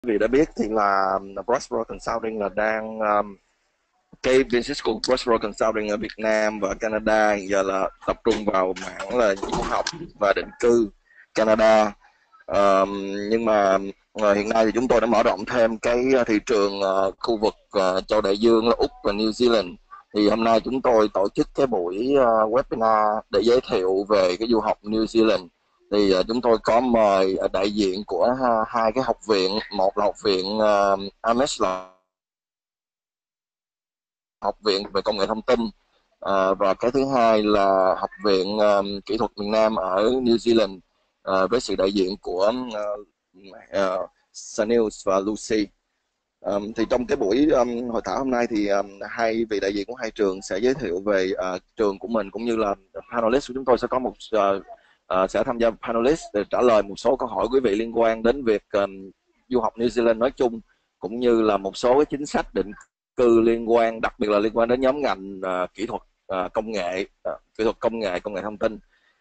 Quý vị đã biết thì là Prospero Consulting là đang cái business của Prospero Consulting ở Việt Nam và Canada hiện giờ là tập trung vào mảng là du học và định cư Canada. Nhưng mà hiện nay thì chúng tôi đã mở rộng thêm cái thị trường khu vực châu Đại Dương là Úc và New Zealand. Thì hôm nay chúng tôi tổ chức cái buổi webinar để giới thiệu về cái du học New Zealand. Thì chúng tôi có mời đại diện của hai cái học viện, một là học viện AMES là học viện về công nghệ thông tin, và cái thứ hai là học viện kỹ thuật miền Nam ở New Zealand, với sự đại diện của Sanil và Lucy. Thì trong cái buổi hội thảo hôm nay thì hai vị đại diện của hai trường sẽ giới thiệu về trường của mình, cũng như là panelist của chúng tôi sẽ có sẽ tham gia panelist để trả lời một số câu hỏi quý vị liên quan đến việc du học New Zealand nói chung, cũng như là một số cái chính sách định cư liên quan, đặc biệt là liên quan đến nhóm ngành kỹ thuật công nghệ, kỹ thuật công nghệ thông tin.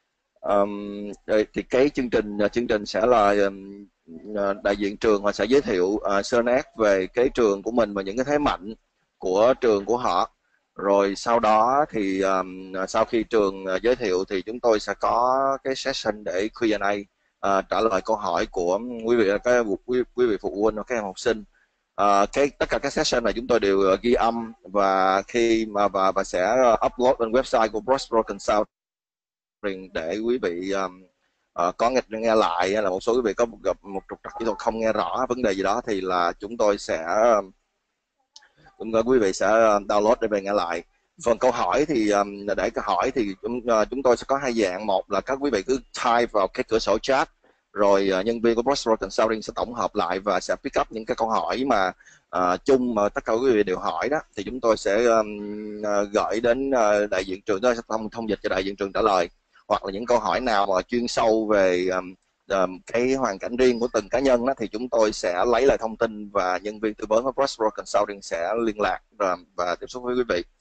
Thì cái chương trình sẽ là đại diện trường họ sẽ giới thiệu sơ nét về cái trường của mình và những cái thế mạnh của trường của họ. Rồi sau đó thì sau khi trường giới thiệu thì chúng tôi sẽ có cái session để Q&A, trả lời câu hỏi của quý vị phụ huynh và các em học sinh. Tất cả các session này chúng tôi đều ghi âm và khi mà và sẽ upload lên website của Prospero Consulting để quý vị có nghe lại, là một số quý vị có gặp một trục trặc kỹ thuật không nghe rõ vấn đề gì đó thì là quý vị sẽ download để về nghe lại. Phần câu hỏi thì để câu hỏi thì chúng tôi sẽ có hai dạng. Một là các quý vị cứ type vào cái cửa sổ chat, rồi nhân viên của Prospero Consulting sẽ tổng hợp lại và sẽ pick up những cái câu hỏi mà chung mà tất cả quý vị đều hỏi đó, thì chúng tôi sẽ gửi đến đại diện trường, tôi sẽ thông dịch cho đại diện trường trả lời. Hoặc là những câu hỏi nào mà chuyên sâu về cái hoàn cảnh riêng của từng cá nhân đó, thì chúng tôi sẽ lấy lại thông tin và nhân viên tư vấn của Prospero Consulting sẽ liên lạc và tiếp xúc với quý vị.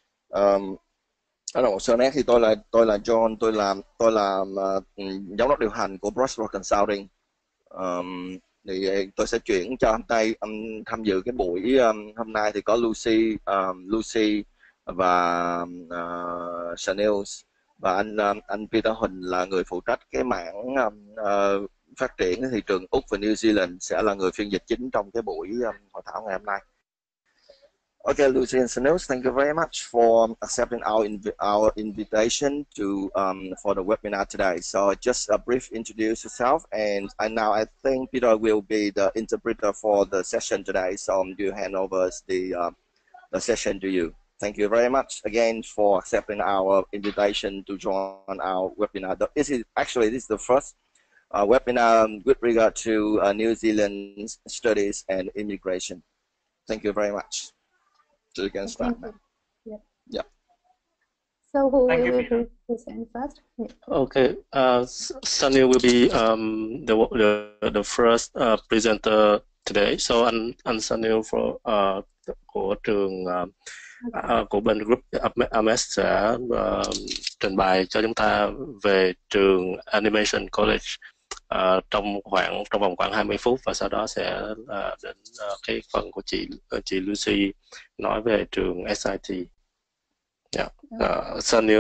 Đó là một sơ nét. Thì tôi là John, tôi làm giám đốc điều hành của Prospero Consulting. Thì tôi sẽ chuyển cho tham dự cái buổi hôm nay. Thì có Lucy và Chanel, và anh Peter Huỳnh là người phụ trách cái mảng phát triển cái thị trường Úc và New Zealand, sẽ là người phiên dịch chính trong cái buổi hội thảo ngày hôm nay. Okay, Lucy and Sanil, thank you very much for accepting our invitation for the webinar today. So just a brief introduce yourself, and now I think Peter will be the interpreter for the session today. So you hand over the session to you. Thank you very much again for accepting our invitation to join our webinar. This is the first webinar with regard to New Zealand studies and immigration. Thank you very much. So you can start now. Yeah. So who will present first? Yeah. Okay, Sunny will be the first presenter today. So anh Sunny của trường của bên group AMES sẽ trình bày cho chúng ta về trường Animation College trong vòng khoảng 20 phút, và sau đó sẽ đến cái phần của chị Lucy nói về trường SIT. Yeah. Sunil.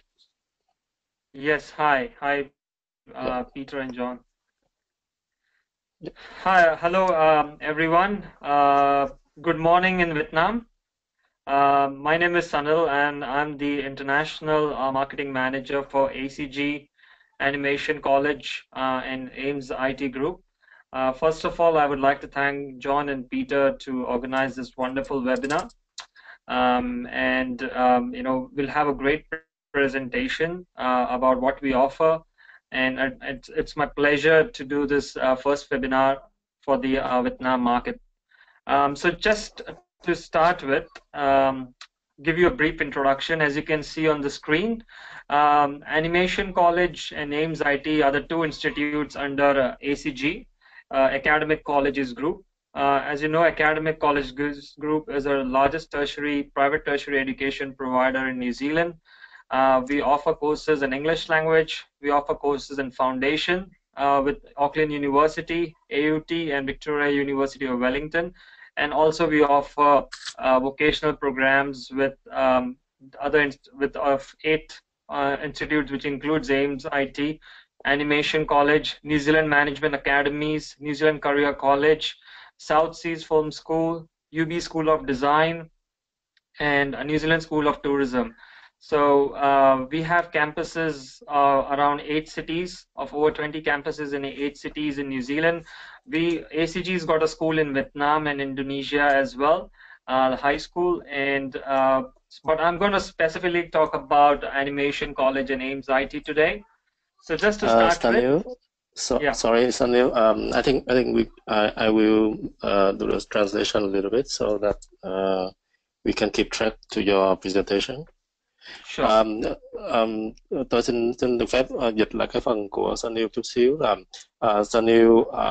Yes, hi, Peter and John. Hi, hello everyone. Good morning in Vietnam. My name is Sanil, and I'm the International Marketing Manager for ACG Animation College and AIMS IT Group. First of all, I would like to thank John and Peter to organize this wonderful webinar. We'll have a great presentation about what we offer, and it's my pleasure to do this first webinar for the Vietnam market. So just to start with, give you a brief introduction. As you can see on the screen, Animation College and AIMS IT are the two institutes under ACG, Academic Colleges Group. As you know, Academic College Group is the largest private tertiary education provider in New Zealand. We offer courses in English language. We offer courses in foundation, with Auckland University, AUT, and Victoria University of Wellington. And also we offer vocational programs with eight institutes, which includes AIMS IT, Animation College, New Zealand Management Academies, New Zealand Career College, South Seas Film School, UB School of Design, and New Zealand School of Tourism. So we have campuses around 8 cities, of over 20 campuses in 8 cities in New Zealand. ACG's got a school in Vietnam and Indonesia as well, the high school. And but I'm going to specifically talk about Animation College and AIMS IT today. So just to start Sanil, with, yeah. Sorry, Sanil. I think I will do the translation a little bit so that we can keep track to your presentation. Sure. Tôi xin được phép dịch lại cái phần của Sanil chút xíu. Là Sanil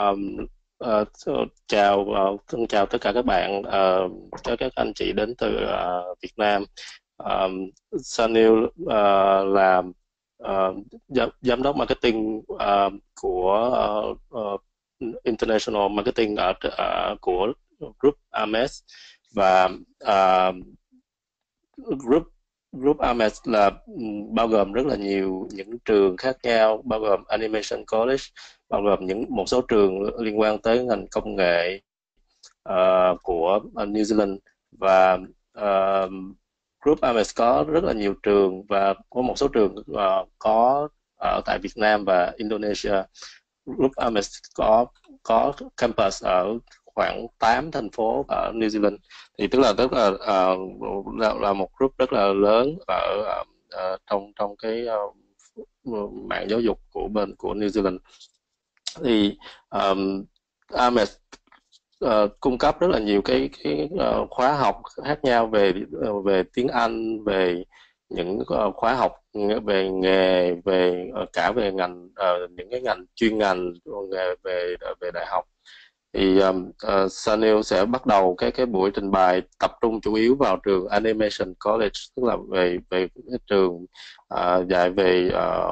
xin chào tất cả các bạn, các anh chị đến từ Việt Nam. Sanil là giám đốc marketing của International Marketing của Group Ames, và Group Ames là bao gồm rất là nhiều những trường khác nhau, bao gồm Animation College, bao gồm một số trường liên quan tới ngành công nghệ của New Zealand, và Group Ames có rất là nhiều trường, và có một số trường có ở tại Việt Nam và Indonesia. Group Ames có campus ở khoảng 8 thành phố ở New Zealand, thì tức là rất là một group rất là lớn ở trong cái mạng giáo dục của New Zealand. Thì Ames cung cấp rất là nhiều cái khóa học khác nhau về tiếng Anh, về những khóa học về nghề, cả về ngành những cái ngành chuyên ngành về đại học. Thì Sanil sẽ bắt đầu cái buổi trình bày tập trung chủ yếu vào trường Animation College, tức là về cái trường dạy về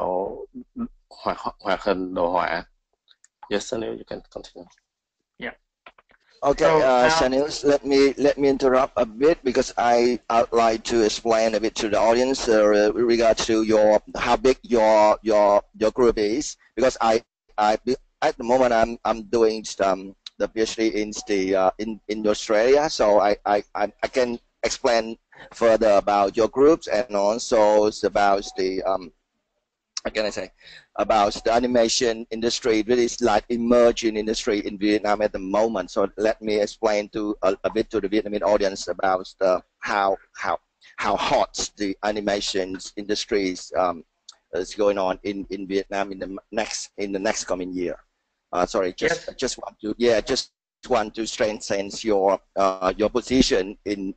hoạt hình đồ họa. Yes, Sanil, you can continue. Yeah. Okay, Sanil, let me interrupt a bit because I'd like to explain a bit to the audience with regards to how big your group is, because I at the moment I'm doing the PhD in Australia, so I can explain further about your groups and also about the how can I say, about the animation industry. It is like emerging industry in Vietnam at the moment. So let me explain a bit to the Vietnamese audience about how hot the animation industry is going on in Vietnam in the next coming year. Sorry, just want to strengthen your position in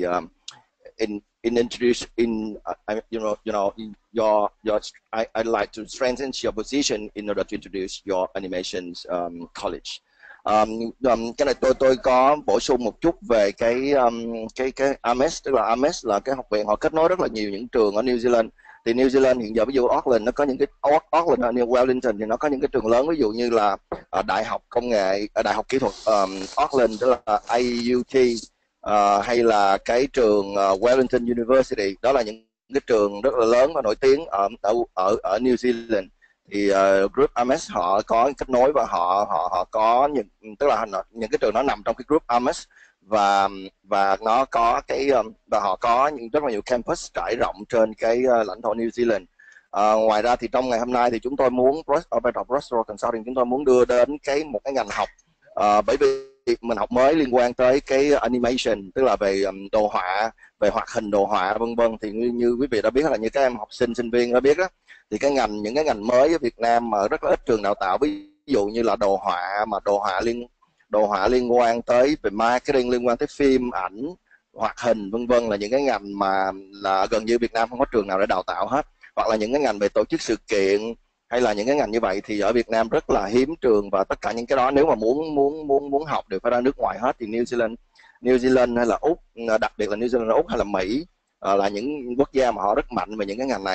I'd like to strengthen your position in order to introduce your animation college. Cái này tôi có bổ sung một chút về cái AMES, tức là AMES là cái học viện họ kết nối rất là nhiều những trường ở New Zealand. Thì New Zealand hiện giờ ví dụ Auckland nó có những cái Auckland hay Wellington thì nó có những cái trường lớn, ví dụ như là Đại học Công nghệ, Đại học Kỹ thuật Auckland, tức là AUT, hay là cái trường Wellington University. Đó là những cái trường rất là lớn và nổi tiếng ở New Zealand. Thì Group AMES họ có kết nối và họ có tức là những cái trường nó nằm trong cái Group AMES, và nó có và họ có rất là nhiều campus trải rộng trên cái lãnh thổ New Zealand. Ngoài ra thì trong ngày hôm nay thì chúng tôi muốn ở vai trò Brostro Consulting chúng tôi muốn đưa đến một cái ngành học, bởi vì mình học mới liên quan tới cái animation, tức là về đồ họa, về hoạt hình đồ họa vân vân. Thì như quý vị đã biết, là như các em học sinh viên đã biết đó, thì những cái ngành mới ở Việt Nam mà rất là ít trường đào tạo, ví dụ như là đồ họa, mà đồ họa liên quan tới về marketing, liên quan tới phim ảnh, hoạt hình vân vân, là những cái ngành mà là gần như Việt Nam không có trường nào để đào tạo hết. Hoặc là những cái ngành về tổ chức sự kiện, hay là những cái ngành như vậy thì ở Việt Nam rất là hiếm trường, và tất cả những cái đó nếu mà muốn học đều phải ra nước ngoài hết. Thì New Zealand hay là Úc, đặc biệt là New Zealand, Úc hay là Mỹ là những quốc gia mà họ rất mạnh về những cái ngành này.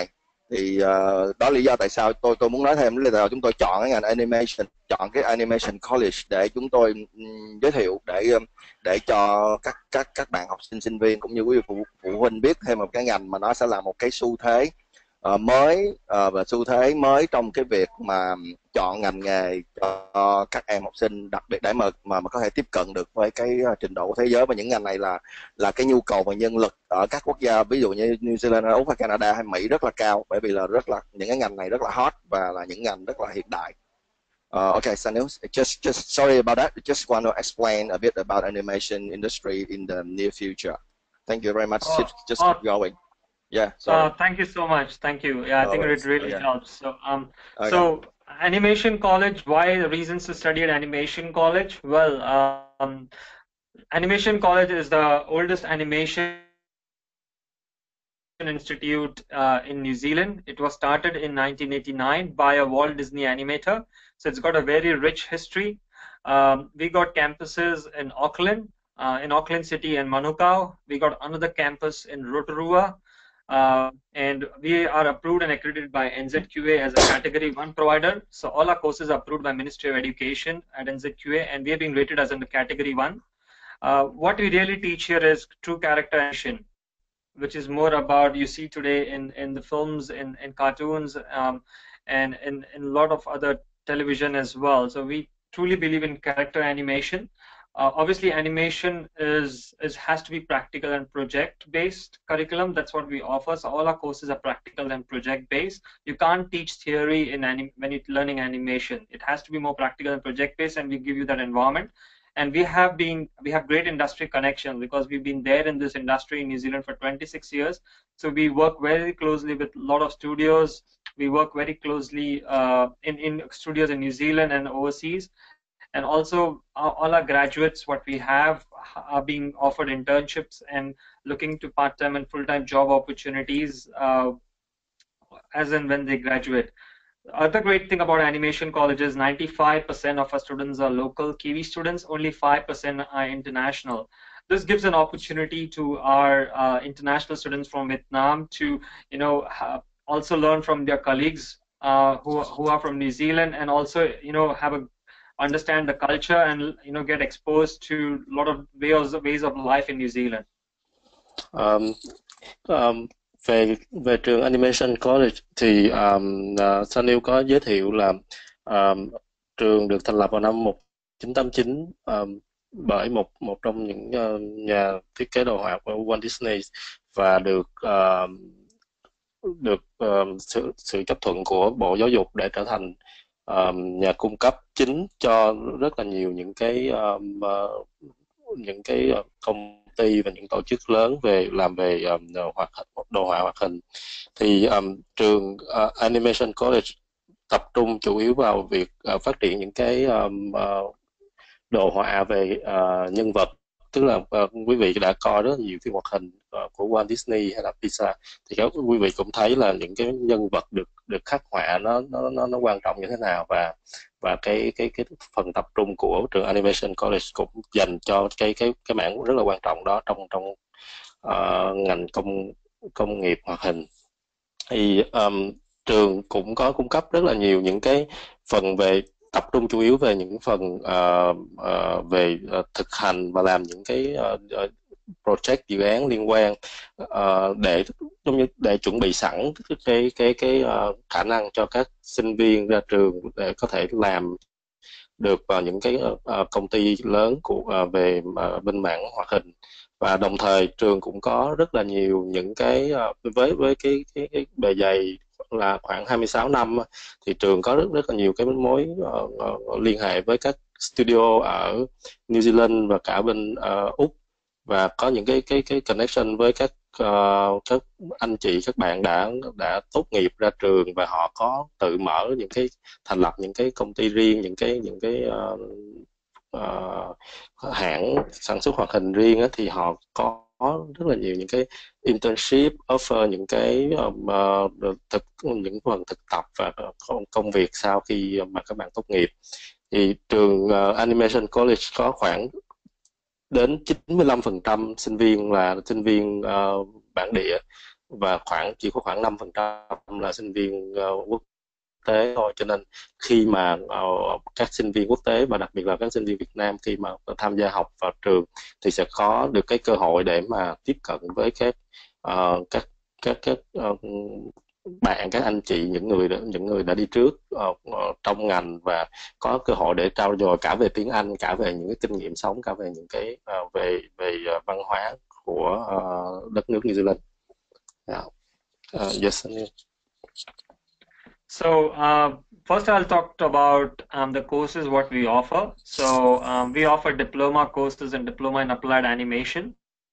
Thì đó là lý do tại sao tôi muốn nói thêm là tại sao chúng tôi chọn cái ngành animation, chọn cái animation college để chúng tôi giới thiệu để cho các bạn học sinh sinh viên cũng như quý vị phụ huynh biết thêm một cái ngành mà nó sẽ là một cái xu thế mới và xu thế mới trong cái việc mà chọn ngành nghề cho các em học sinh, đặc biệt để mà có thể tiếp cận được với cái trình độ của thế giới. Và những ngành này là cái nhu cầu về nhân lực ở các quốc gia ví dụ như New Zealand, Úc hay Canada hay Mỹ rất là cao, bởi vì là những cái ngành này rất là hot và là những ngành rất là hiện đại. Okay, Sanil, just sorry about that. Just want to explain a bit about animation industry in the near future. Thank you very much. Just keep going. Yeah. Sorry. Thank you so much. Thank you. Yeah, I think it really helps. So, Okay. so animation college. Why the reasons to study at animation college? Well, animation college is the oldest animation institute in New Zealand. It was started in 1989 by a Walt Disney animator. So it's got a very rich history. We got campuses in Auckland City and Manukau. We got another campus in Rotorua. And we are approved and accredited by NZQA as a Category 1 provider. So all our courses are approved by Ministry of Education at NZQA, and we have been rated as in the Category 1. What we really teach here is true character animation, which is more about, you see today in the films, in cartoons, and in a lot of other television as well. So we truly believe in character animation. Obviously, animation has to be practical and project-based curriculum. That's what we offer. So all our courses are practical and project-based. You can't teach theory when you're learning animation. It has to be more practical and project-based, and we give you that environment. And we have great industry connections because we've been there in this industry in New Zealand for 26 years. So we work very closely with a lot of studios. We work very closely in studios in New Zealand and overseas. And also all our graduates, what we have, are being offered internships and looking to part-time and full-time job opportunities as and when they graduate. Other great thing about animation colleges, 95% of our students are local Kiwi students, only 5% are international. This gives an opportunity to our international students from Vietnam to, also learn from their colleagues who are from New Zealand, and also, understand the culture and get exposed to a lot of ways of life in New Zealand. Về trường Animation College thì Sanil có giới thiệu là trường được thành lập vào năm 1989 bởi một trong những nhà thiết kế đồ họa của Walt Disney, và được sự chấp thuận của Bộ Giáo dục để trở thành nhà cung cấp chính cho rất là nhiều những cái công ty và những tổ chức lớn làm về đồ họa hoạt hình. Thì trường Animation College tập trung chủ yếu vào việc phát triển những cái đồ họa về nhân vật, tức là quý vị đã coi rất nhiều phim hoạt hình của Walt Disney hay là Pixar, thì quý vị cũng thấy là những cái nhân vật được khắc họa nó quan trọng như thế nào, và cái phần tập trung của trường Animation College cũng dành cho cái mảng rất là quan trọng đó trong ngành công nghiệp hoạt hình. Thì trường cũng có cung cấp rất là nhiều những cái phần tập trung chủ yếu về những phần về thực hành và làm những cái project, dự án liên quan để chuẩn bị sẵn cái khả năng cho các sinh viên ra trường để có thể làm được vào những cái công ty lớn về bên mảng hoạt hình. Và đồng thời trường cũng có rất là nhiều những cái với cái bề dày là khoảng 26 năm, thì trường có rất là nhiều cái mối liên hệ với các studio ở New Zealand và cả bên Úc, và có những cái connection với các anh chị, các bạn đã tốt nghiệp ra trường và họ có tự mở thành lập những cái công ty riêng, những cái hãng sản xuất hoạt hình riêng á, thì họ có rất là nhiều những cái internship offer, những cái những phần thực tập và công việc sau khi mà các bạn tốt nghiệp. Thì trường Animation College có khoảng đến 95% sinh viên là sinh viên bản địa, và chỉ có khoảng 5% là sinh viên quốc tế thôi, cho nên khi mà các sinh viên quốc tế và đặc biệt là các sinh viên Việt Nam khi mà tham gia học vào trường thì sẽ có được cái cơ hội để mà tiếp cận với các bạn, các anh chị, những người đã đi trước trong ngành, và có cơ hội để trao dồi cả về tiếng Anh, cả về những cái kinh nghiệm sống, cả về những cái về văn hóa của đất nước New Zealand. Yes. So first I'll talk about the courses what we offer. So we offer diploma courses and diploma in applied animation.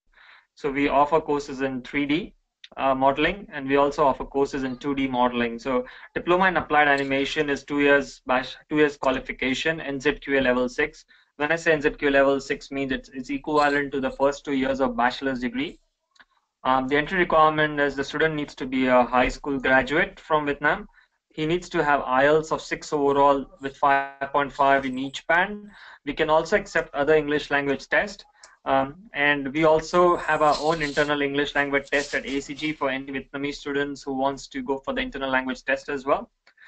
So we offer courses in 3D modeling, and we also offer courses in 2D modeling. So diploma in applied animation is 2 years qualification, NZQA level 6. When I say NZQA level 6 means it's equivalent to the first 2 years of bachelor's degree. The entry requirement is the student needs to be a high school graduate from Vietnam. He needs to have IELTS of 6 overall with 5.5 in each band. We can also accept other English language tests. And we also have our own internal English language test at ACG for any Vietnamese students who wants to go for the internal language test as well.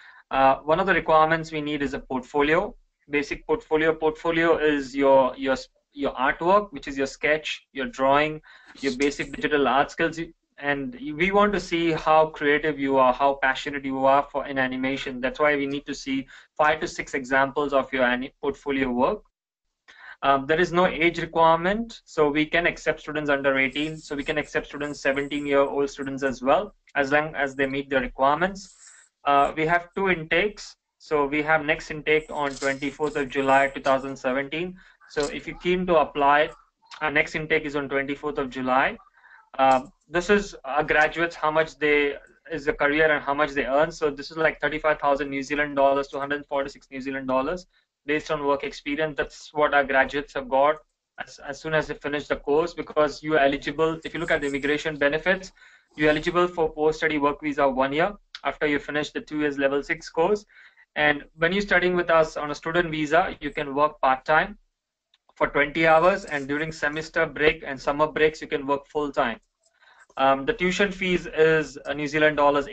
One of the requirements we need is a portfolio. Basic portfolio. Portfolio is your artwork, which is your sketch, your drawing, your basic digital art skills. And we want to see how creative you are, how passionate you are in animation. That's why we need to see 5 to 6 examples of your portfolio work. There is no age requirement, so we can accept students under 18. So we can accept students, 17-year-old students as well, as long as they meet the requirements. We have 2 intakes. So we have next intake on 24th of July 2017. So if you're keen to apply, our next intake is on 24th of July. This is graduates, how much is the career and how much they earn. So this is like 35,000 New Zealand dollars to 146 New Zealand dollars based on work experience. That's what our graduates have got as soon as they finish the course, because you are eligible. If you look at the immigration benefits, you're eligible for post-study work visa 1 year after you finish the 2 years level 6 course. And when you're studying with us on a student visa, you can work part-time for 20 hours, and during semester break and summer breaks you can work full-time. The tuition fees is New Zealand dollars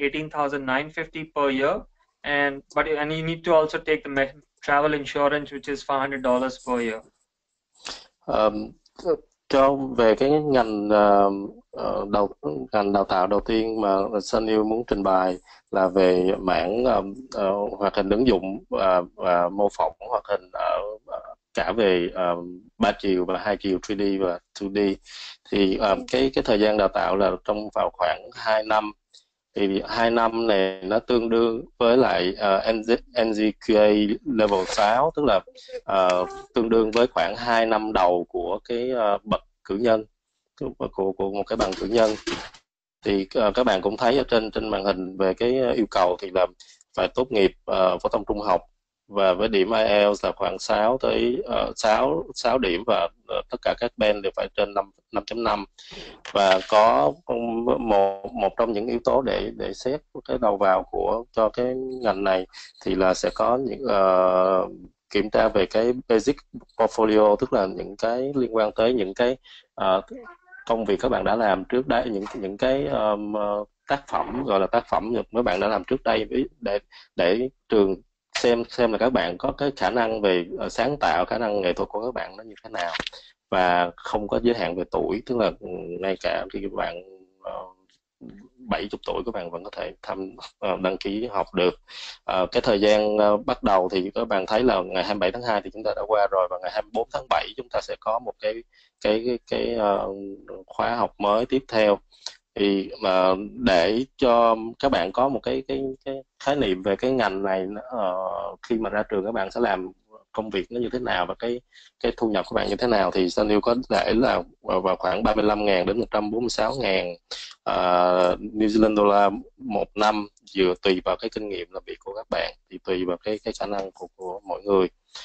18,950 per year, and you need to also take the travel insurance, which is $500 per year. Về cái ngành đào tạo đầu tiên mà Sunil muốn trình bày là về mảng hoạt hình ứng dụng và mô phỏng hoạt hình cả về 3 chiều và 2 chiều 3D và 2D, thì cái thời gian đào tạo là vào khoảng 2 năm. Thì 2 năm này nó tương đương với lại NZQA level 6, tức là tương đương với khoảng 2 năm đầu của cái bậc cử nhân, của một cái bằng cử nhân. Thì các bạn cũng thấy ở trên màn hình về cái yêu cầu thì là phải tốt nghiệp phổ thông trung học và với điểm IELTS là khoảng 6 điểm, và tất cả các band đều phải trên 5.5, và có một trong những yếu tố để xét cái đầu vào cho cái ngành này thì là sẽ có những kiểm tra về cái basic portfolio, tức là những cái liên quan tới những cái công việc các bạn đã làm trước đây, những cái tác phẩm, gọi là tác phẩm mấy bạn đã làm trước đây, để trường xem là các bạn có cái khả năng về sáng tạo, khả năng nghệ thuật của các bạn nó như thế nào, và không có giới hạn về tuổi, tức là ngay cả khi các bạn 70 tuổi các bạn vẫn có thể đăng ký học được. Cái thời gian bắt đầu thì các bạn thấy là ngày 27 tháng 2 thì chúng ta đã qua rồi, và ngày 24 tháng 7 chúng ta sẽ có một cái khóa học mới tiếp theo. Thì để cho các bạn có một cái khái niệm về cái ngành này, khi mà ra trường các bạn sẽ làm công việc nó như thế nào và cái thu nhập của bạn như thế nào, thì Sunil có để là vào khoảng 35.000 đến 146.000 New Zealand dollar một năm, vừa tùy vào cái kinh nghiệm làm việc của các bạn, thì tùy vào cái khả năng của mỗi người.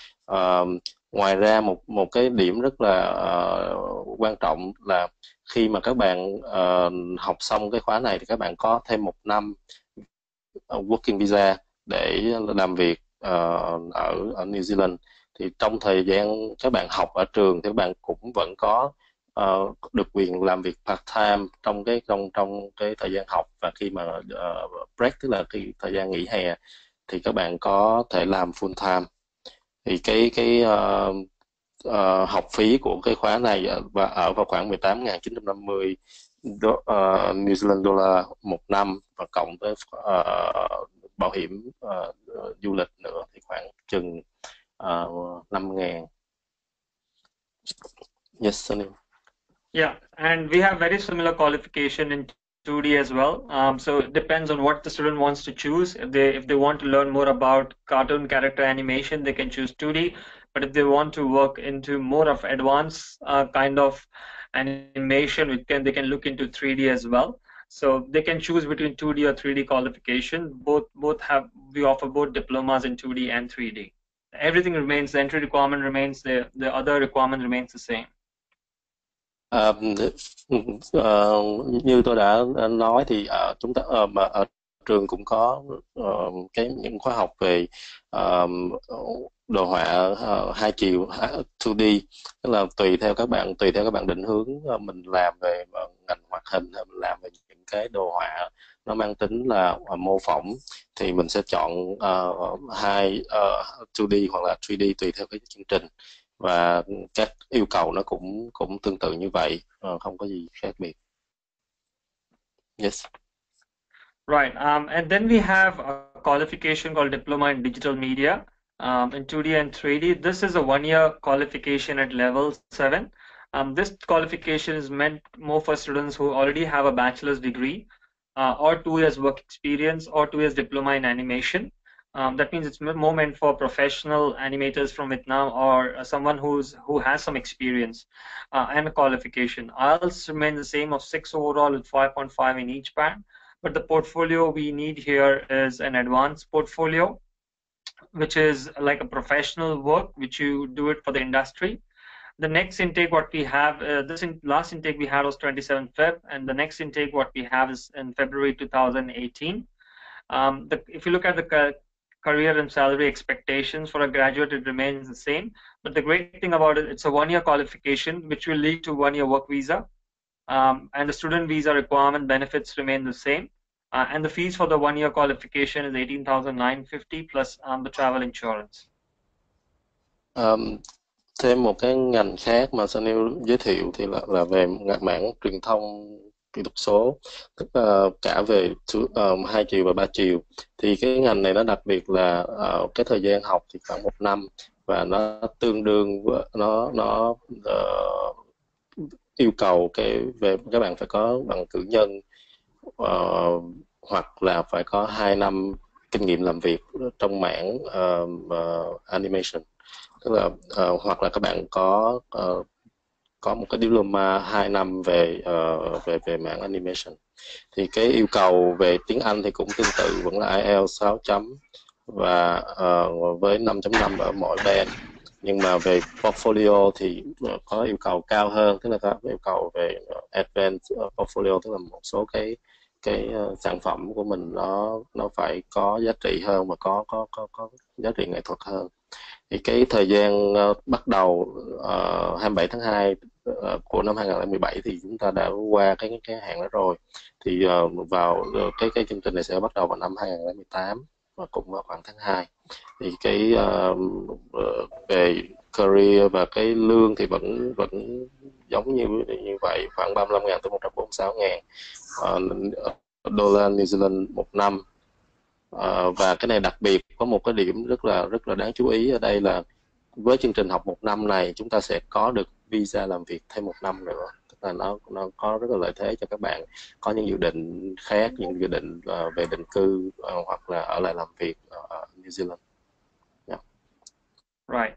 Ngoài ra một cái điểm rất là quan trọng là khi mà các bạn học xong cái khóa này thì các bạn có thêm 1 năm working visa để làm việc ở New Zealand. Thì trong thời gian các bạn học ở trường thì các bạn cũng vẫn có được quyền làm việc part time trong cái thời gian học, và khi mà break tức là khi thời gian nghỉ hè thì các bạn có thể làm full time. Thì cái học phí của cái khóa này ở vào khoảng 18.950 New Zealand dollar một năm, và cộng với bảo hiểm du lịch nữa thì khoảng chừng 5.000. Yes, Sunny. Yeah, and we have very similar qualification in 2D as well. So it depends on what the student wants to choose. If they want to learn more about cartoon character animation, they can choose 2D. But if they want to work into more of advanced kind of animation, they can look into 3D as well. So they can choose between 2D or 3D qualification. We offer both diplomas in 2D and 3D. Everything remains, the entry requirement remains, the other requirement remains the same. Như tôi đã nói thì chúng ta ở trường cũng có những khóa học về đồ họa hai chiều 2D, tức là tùy theo các bạn định hướng mình làm về ngành hoạt hình hay mình làm về những cái đồ họa nó mang tính là mô phỏng, thì mình sẽ chọn 2D hoặc là 3D tùy theo cái chương trình, và các yêu cầu nó cũng tương tự như vậy, không có gì khác biệt. Yes. Right, and then we have a qualification called Diploma in Digital Media in 2D and 3D. This is a one-year qualification at level 7. This qualification is meant more for students who already have a bachelor's degree or 2 years work experience or 2 years diploma in animation. That means it's more meant for professional animators from Vietnam or someone who has some experience and a qualification. IELTS remains the same of 6 overall with 5.5 in each band. But the portfolio we need here is an advanced portfolio, which is like a professional work, which you do it for the industry. The next intake what we have, last intake we had was 27 Feb, and the next intake what we have is in February 2018. If you look at the career and salary expectations for a graduate, it remains the same. But the great thing about it, it's a one-year qualification, which will lead to one-year work visa. And the student visa requirement benefits remain the same. And the fees for the one-year qualification is 18,950 plus the travel insurance. Thêm một cái ngành khác mà Sunny giới thiệu thì là về mảng truyền thông kỹ thuật số, tức là cả về 2 chiều và 3 chiều. Thì cái ngành này nó đặc biệt là cái thời gian học thì khoảng 1 năm, và nó tương đương nó yêu cầu về các bạn phải có bằng cử nhân hoặc là phải có 2 năm kinh nghiệm làm việc trong mảng animation, tức là hoặc là các bạn có một cái diploma 2 năm về mảng animation. Thì cái yêu cầu về tiếng Anh thì cũng tương tự, vẫn là IELTS 6 chấm và với 5.5 ở mỗi band. Nhưng mà về portfolio thì có yêu cầu cao hơn, tức là có yêu cầu về advanced portfolio, tức là một số cái sản phẩm của mình nó phải có giá trị hơn và có giá trị nghệ thuật hơn. Thì cái thời gian bắt đầu 27 tháng 2 của năm 2017 thì chúng ta đã qua cái hạn đó rồi. Thì vào cái chương trình này sẽ bắt đầu vào năm 2018 và cũng vào khoảng tháng 2. Thì cái về career và cái lương thì vẫn giống như vậy, khoảng 35.000 tới 146.000 đô la New Zealand một năm. Và cái này đặc biệt có một cái điểm rất là đáng chú ý ở đây là với chương trình học 1 năm này chúng ta sẽ có được visa làm việc thêm 1 năm nữa, tức là nó có rất là lợi thế cho các bạn có những dự định khác, những dự định về định cư hoặc là ở lại làm việc ở New Zealand. Yeah. Right.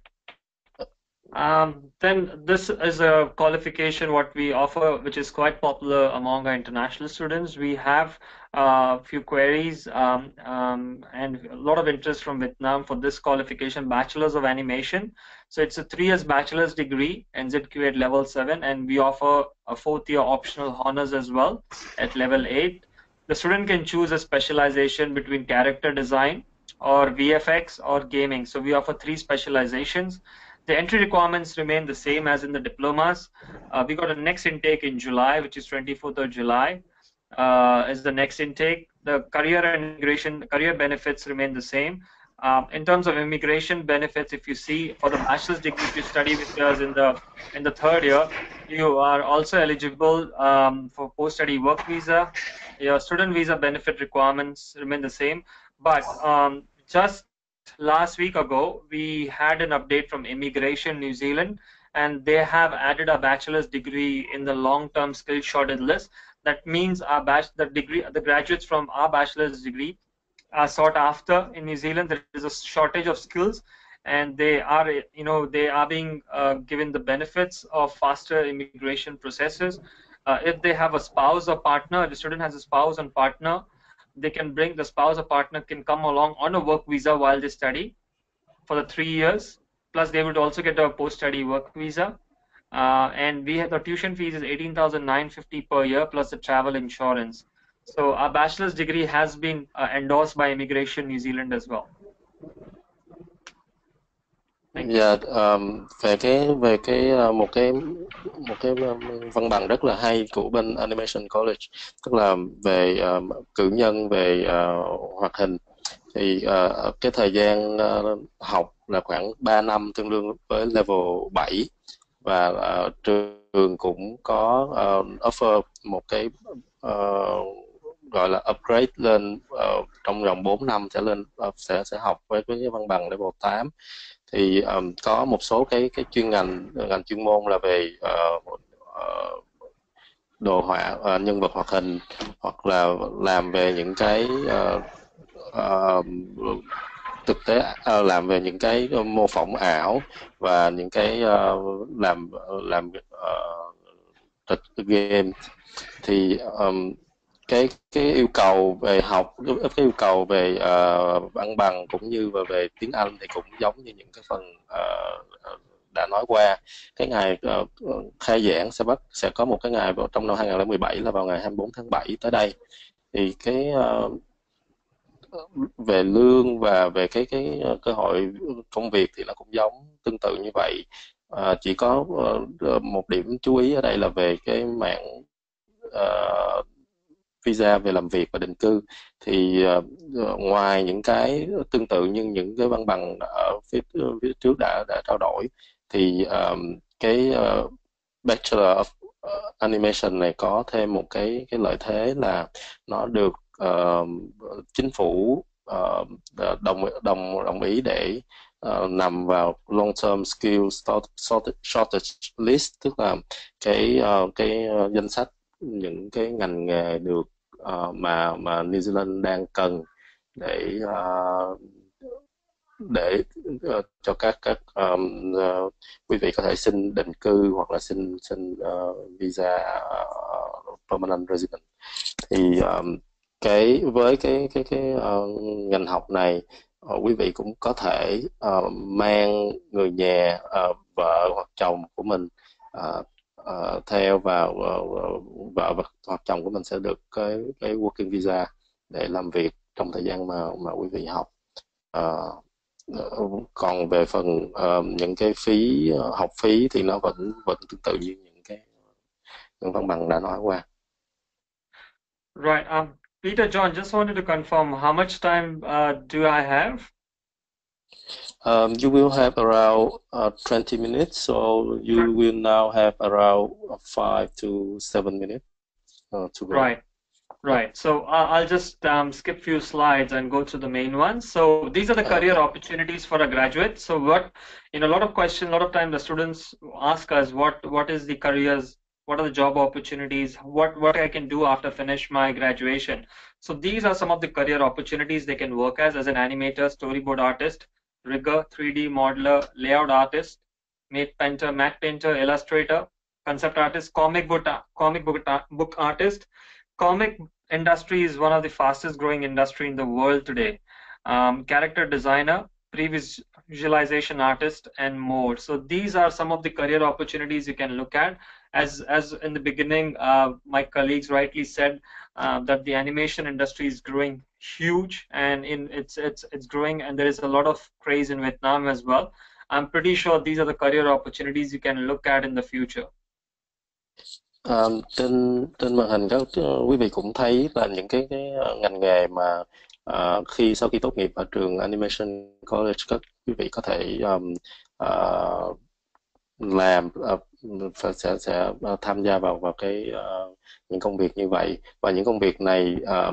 Then this is a qualification what we offer, which is quite popular among our international students. We have a few queries and a lot of interest from Vietnam for this qualification, Bachelor's of Animation. So it's a 3 years bachelor's degree, NZQ at level 7, and we offer a 4th year optional honors as well at level 8. The student can choose a specialization between character design or VFX or gaming. So we offer 3 specializations. The entry requirements remain the same as in the diplomas. We got a next intake in July, which is 24th of July, is the next intake. The career and immigration, career benefits remain the same. In terms of immigration benefits, if you see for the bachelor's degree, if you study with us in the third year, you are also eligible for post-study work visa. Your student visa benefit requirements remain the same, but just last week ago, we had an update from Immigration New Zealand, and they have added a bachelor's degree in the long-term skill shortage list. That means the graduates from our bachelor's degree are sought after in New Zealand. There is a shortage of skills, and they are, they are being given the benefits of faster immigration processes. If they have a spouse or partner, if the student has a spouse and partner, they can bring the spouse or partner can come along on a work visa while they study for the 3 years. Plus, they would also get a post-study work visa. And we have the tuition fees is 18,950 per year plus the travel insurance. So our bachelor's degree has been endorsed by Immigration New Zealand as well. Dạ, về một cái văn bằng rất là hay của bên Animation College, tức là về cử nhân về hoạt hình, thì cái thời gian học là khoảng 3 năm, tương đương với level 7, và trường cũng có offer một cái gọi là upgrade lên trong vòng 4 năm sẽ lên, sẽ học với cái văn bằng level 8. Thì có một số cái chuyên ngành chuyên môn là về đồ họa, nhân vật hoạt hình, hoặc là làm về những cái thực tế, làm về những cái mô phỏng ảo, và những cái làm game. Thì cái yêu cầu về học, cái yêu cầu về văn bằng cũng như về tiếng Anh thì cũng giống như những cái phần đã nói qua. Cái ngày khai giảng sẽ có một cái ngày trong năm 2017 là vào ngày 24 tháng 7 tới đây. Thì cái về lương và về cái cơ hội công việc thì nó cũng tương tự như vậy. Chỉ có một điểm chú ý ở đây là về cái mảng visa về làm việc và định cư. Thì ngoài những cái tương tự như những cái văn bằng ở phía trước đã trao đổi, thì cái Bachelor of Animation này có thêm một cái lợi thế là nó được chính phủ đồng ý để nằm vào long term skill shortage list, tức là cái danh sách những cái ngành nghề được mà New Zealand đang cần để cho các quý vị có thể xin định cư hoặc là xin visa permanent resident. Thì với cái ngành học này, quý vị cũng có thể mang người nhà, vợ hoặc chồng của mình theo vào, vợ hoặc chồng của mình sẽ được cái working visa để làm việc trong thời gian mà quý vị học. Còn về phần những cái học phí thì nó vẫn tương tự như những văn bằng đã nói qua. Right. Peter John, just wanted to confirm how much time do I have? You will have around 20 minutes, so you will now have around 5 to 7 minutes to go. Right. So I'll just skip few slides and go to the main ones. So these are the career opportunities for a graduate. So a lot of questions, a lot of times the students ask us what is the careers, what are the job opportunities, what I can do after finish my graduation. So these are some of the career opportunities they can work as an animator, storyboard artist, rigger, 3D modeler, layout artist, matte painter, illustrator, concept artist, comic book artist. Comic industry is one of the fastest growing industry in the world today. Character designer, pre-visualization artist, and more. So these are some of the career opportunities you can look at. As in the beginning, my colleagues rightly said that the animation industry is growing huge, and it's growing, and there is a lot of craze in Vietnam as well. I'm pretty sure these are the career opportunities you can look at in the future. Trên màn hình các quý vị cũng thấy là những cái ngành nghề mà sau khi tốt nghiệp ở trường Animation College các quý vị có thể làm sẽ tham gia vào cái những công việc như vậy, và những công việc này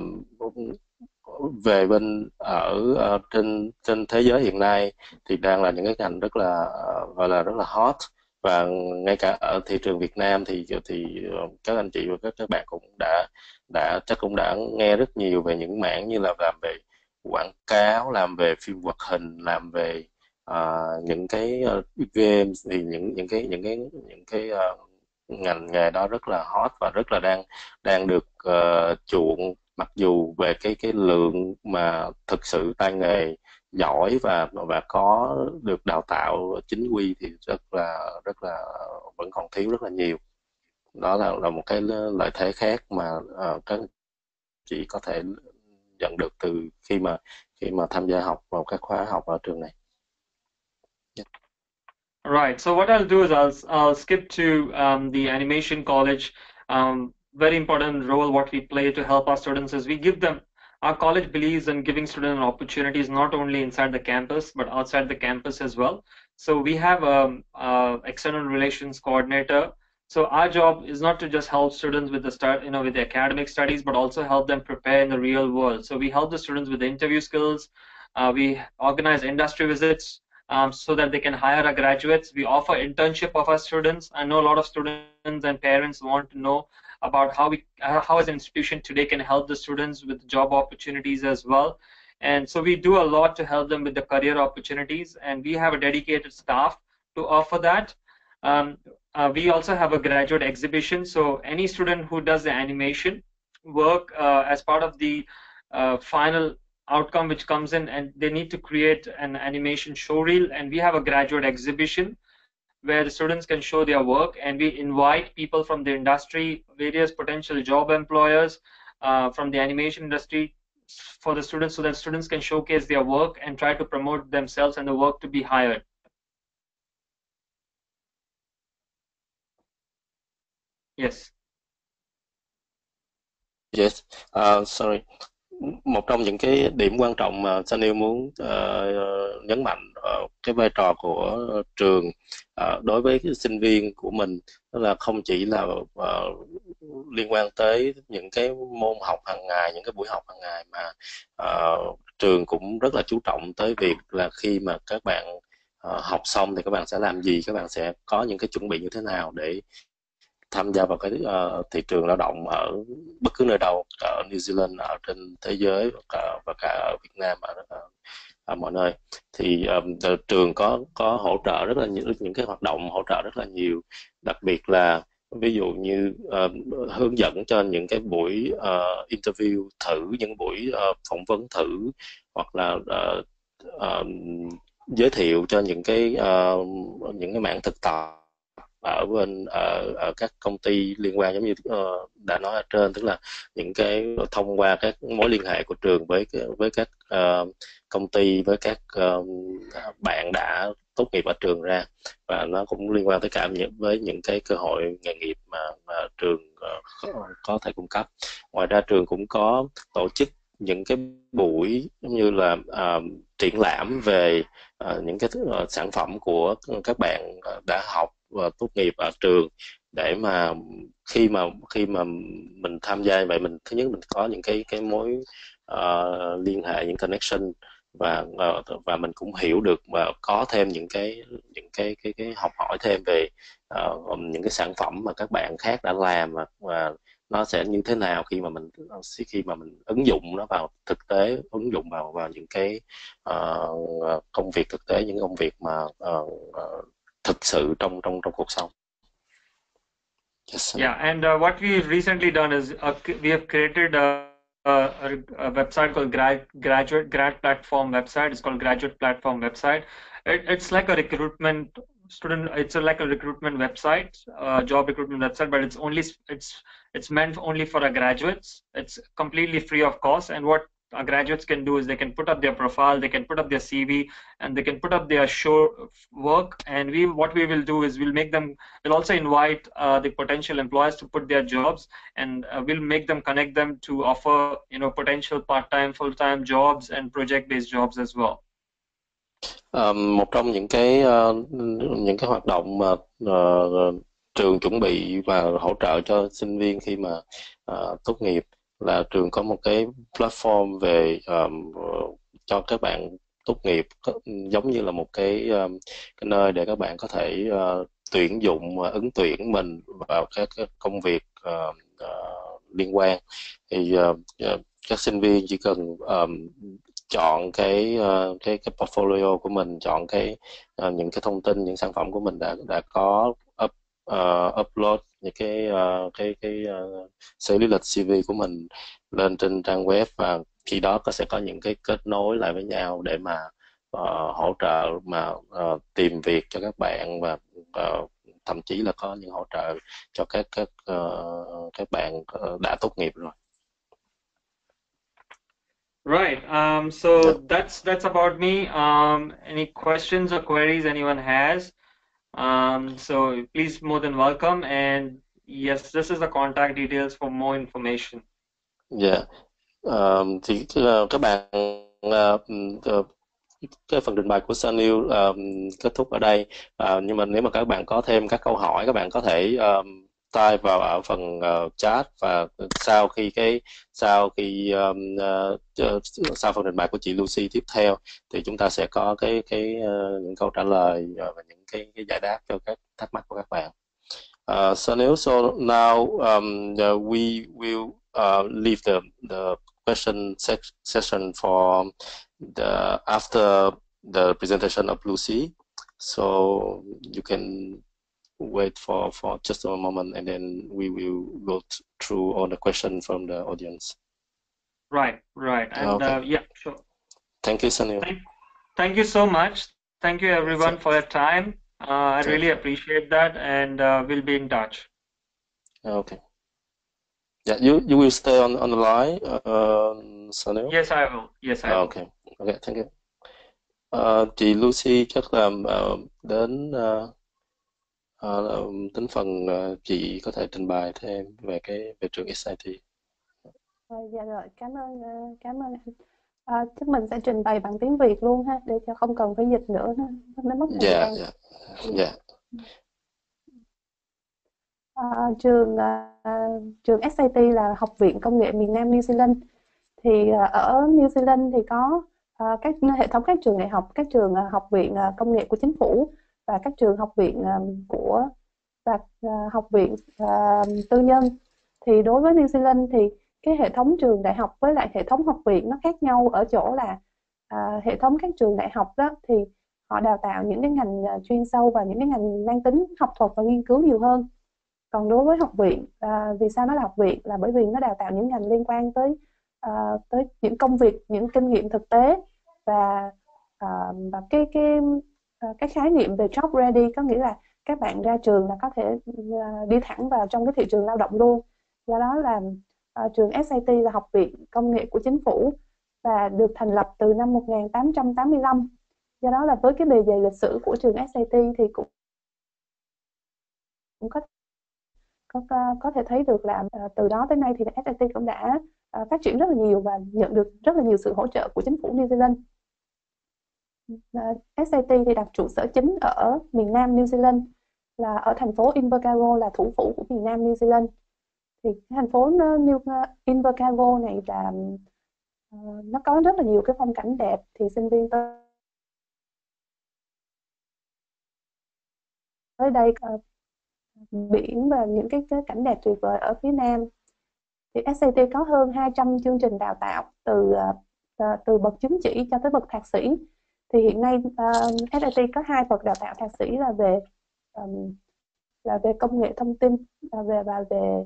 về bên trên thế giới hiện nay thì đang là những cái ngành rất là gọi là rất là hot, và ngay cả ở thị trường Việt Nam thì các anh chị và các bạn cũng chắc cũng đã nghe rất nhiều về những mảng như là làm về quảng cáo, làm về phim hoạt hình, làm về những cái game, thì những cái ngành nghề đó rất là hot và rất là đang được chuộng, mặc dù về cái lượng mà thực sự tay nghề giỏi và có được đào tạo chính quy thì rất là vẫn còn thiếu rất là nhiều. Đó là một cái lợi thế khác mà các chị có thể nhận được từ khi mà tham gia học vào các khóa học ở trường này. Right. So what I'll do is I'll skip to the Animation College. Very important role what we play to help our students is we give them. Our college believes in giving students opportunities not only inside the campus but outside the campus as well. So we have external relations coordinator. So our job is not to just help students with with the academic studies, but also help them prepare in the real world. So we help the students with the interview skills. We organize industry visits so that they can hire our graduates. We offer internship of our students. I know a lot of students and parents want to know about how as an institution today can help the students with job opportunities as well. And so we do a lot to help them with the career opportunities, and we have a dedicated staff to offer that. We also have a graduate exhibition, so any student who does the animation work as part of the final outcome which comes in, and they need to create an animation showreel, and we have a graduate exhibition where the students can show their work, and we invite people from the industry, various potential job employers from the animation industry for the students, so that students can showcase their work and try to promote themselves and the work to be hired. Yes. Yes. Sorry. Một trong những cái điểm quan trọng mà Sunny muốn nhấn mạnh cái vai trò của trường đối với cái sinh viên của mình, đó là không chỉ là liên quan tới những cái môn học hàng ngày, những cái buổi học hàng ngày, mà trường cũng rất là chú trọng tới việc là khi mà các bạn học xong thì các bạn sẽ làm gì, các bạn sẽ có những cái chuẩn bị như thế nào để tham gia vào cái thị trường lao động ở bất cứ nơi đâu, ở New Zealand, ở trên thế giới và cả ở Việt Nam, ở mọi nơi. Thì trường có hỗ trợ rất là nhiều, những cái hoạt động hỗ trợ rất là nhiều, đặc biệt là ví dụ như hướng dẫn cho những cái buổi interview thử, những buổi phỏng vấn thử, hoặc là giới thiệu cho những cái mảng thực tập ở các công ty liên quan, giống như đã nói ở trên, tức là những cái thông qua các mối liên hệ của trường với các công ty, với các bạn đã tốt nghiệp ở trường ra, và nó cũng liên quan tới cả với những cái cơ hội nghề nghiệp mà trường có thể cung cấp. Ngoài ra trường cũng có tổ chức những cái buổi giống như là triển lãm về những cái sản phẩm của các bạn đã học và tốt nghiệp ở trường, để mà khi mà mình tham gia vậy, thứ nhất mình có những cái mối liên hệ, những connection, và mình cũng hiểu được và có thêm những cái học hỏi thêm về những cái sản phẩm mà các bạn khác đã làm, và nó sẽ như thế nào khi mà mình ứng dụng nó vào thực tế, ứng dụng vào những cái công việc thực tế, những công việc mà thực sự trong cuộc sống. Yes. Yeah, and what we've recently done is we have created a website called grad platform website. It's called Graduate Platform website. It's like a recruitment like a recruitment website, job recruitment website, but it's meant only for our graduates. It's completely free of cost, and what our graduates can do is they can put up their profile, they can put up their CV, and they can put up their show work. And what we will do is we'll also invite the potential employers to put their jobs, and we'll make them connect them to offer potential part-time, full-time jobs and project-based jobs as well. Một trong những cái hoạt động mà trường chuẩn bị và hỗ trợ cho sinh viên khi mà tốt nghiệp là trường có một cái platform về cho các bạn tốt nghiệp, giống như là một cái nơi để các bạn có thể tuyển dụng ứng tuyển mình vào các công việc liên quan. Thì các sinh viên chỉ cần chọn cái portfolio của mình, chọn những cái thông tin, những sản phẩm của mình đã có upload những cái xử lý lịch CV của mình lên trên trang web, và khi đó sẽ có những cái kết nối lại với nhau để mà hỗ trợ mà tìm việc cho các bạn, và thậm chí là có những hỗ trợ cho các bạn đã tốt nghiệp rồi. Right. So that's about me. Any questions or queries anyone has? So please, more than welcome. And yes, this is the contact details for more information. Dạ. Thì các bạn cái phần trình bày của Sunil kết thúc ở đây. Nhưng mà nếu mà các bạn có thêm các câu hỏi, các bạn có thể type vào ở phần chat, và sau phần trình bày của chị Lucy tiếp theo thì chúng ta sẽ có những câu trả lời và những cái giải đáp cho các thắc mắc của các bạn. Sunil, so now we will leave the question session for after the presentation of Lucy, so you can wait for just a moment, and then we will go through all the questions from the audience. Right. And okay. Yeah, sure. Thank you, Sunil. Thank you so much. Thank you everyone for your time. I really appreciate that, and we'll be in touch. Okay. Yeah, you will stay on the line, Sunil? Yes, I will. Yes, I will. Okay, thank you. Chị Lucy chắc là đến phần chị có thể trình bày thêm về trường SIT. Dạ rồi, cảm ơn anh. Chắc mình sẽ trình bày bằng tiếng Việt luôn ha, để cho không cần phải dịch nữa, nó mất thời gian. Dạ. Trường SIT là Học viện Công nghệ miền Nam New Zealand. Thì ở New Zealand thì có hệ thống các trường đại học, các trường học viện công nghệ của chính phủ, và các trường học viện học viện tư nhân. Thì đối với New Zealand thì cái hệ thống trường đại học với lại hệ thống học viện nó khác nhau ở chỗ là hệ thống các trường đại học đó thì họ đào tạo những cái ngành chuyên sâu và những cái ngành mang tính học thuật và nghiên cứu nhiều hơn. Còn đối với học viện, vì sao nó là học viện là bởi vì nó đào tạo những ngành liên quan tới những công việc, những kinh nghiệm thực tế, và cái khái niệm về job ready, có nghĩa là các bạn ra trường là có thể đi thẳng vào trong cái thị trường lao động luôn. Do đó là trường SIT là Học viện Công nghệ của chính phủ và được thành lập từ năm 1885. Do đó là với cái bề dày lịch sử của trường SIT thì cũng có thể thấy được là từ đó tới nay thì SIT cũng đã phát triển rất là nhiều và nhận được rất là nhiều sự hỗ trợ của chính phủ New Zealand. SIT thì đặt trụ sở chính ở miền Nam New Zealand, là ở thành phố Invercargill, là thủ phủ của miền Nam New Zealand. Thì thành phố Invercargill này là nó có rất là nhiều cái phong cảnh đẹp, thì sinh viên tới đây biển và những cái cảnh đẹp tuyệt vời ở phía Nam. Thì SIT có hơn 200 chương trình đào tạo từ bậc chứng chỉ cho tới bậc thạc sĩ. Thì hiện nay SIT có 2 bậc đào tạo thạc sĩ là về công nghệ thông tin và về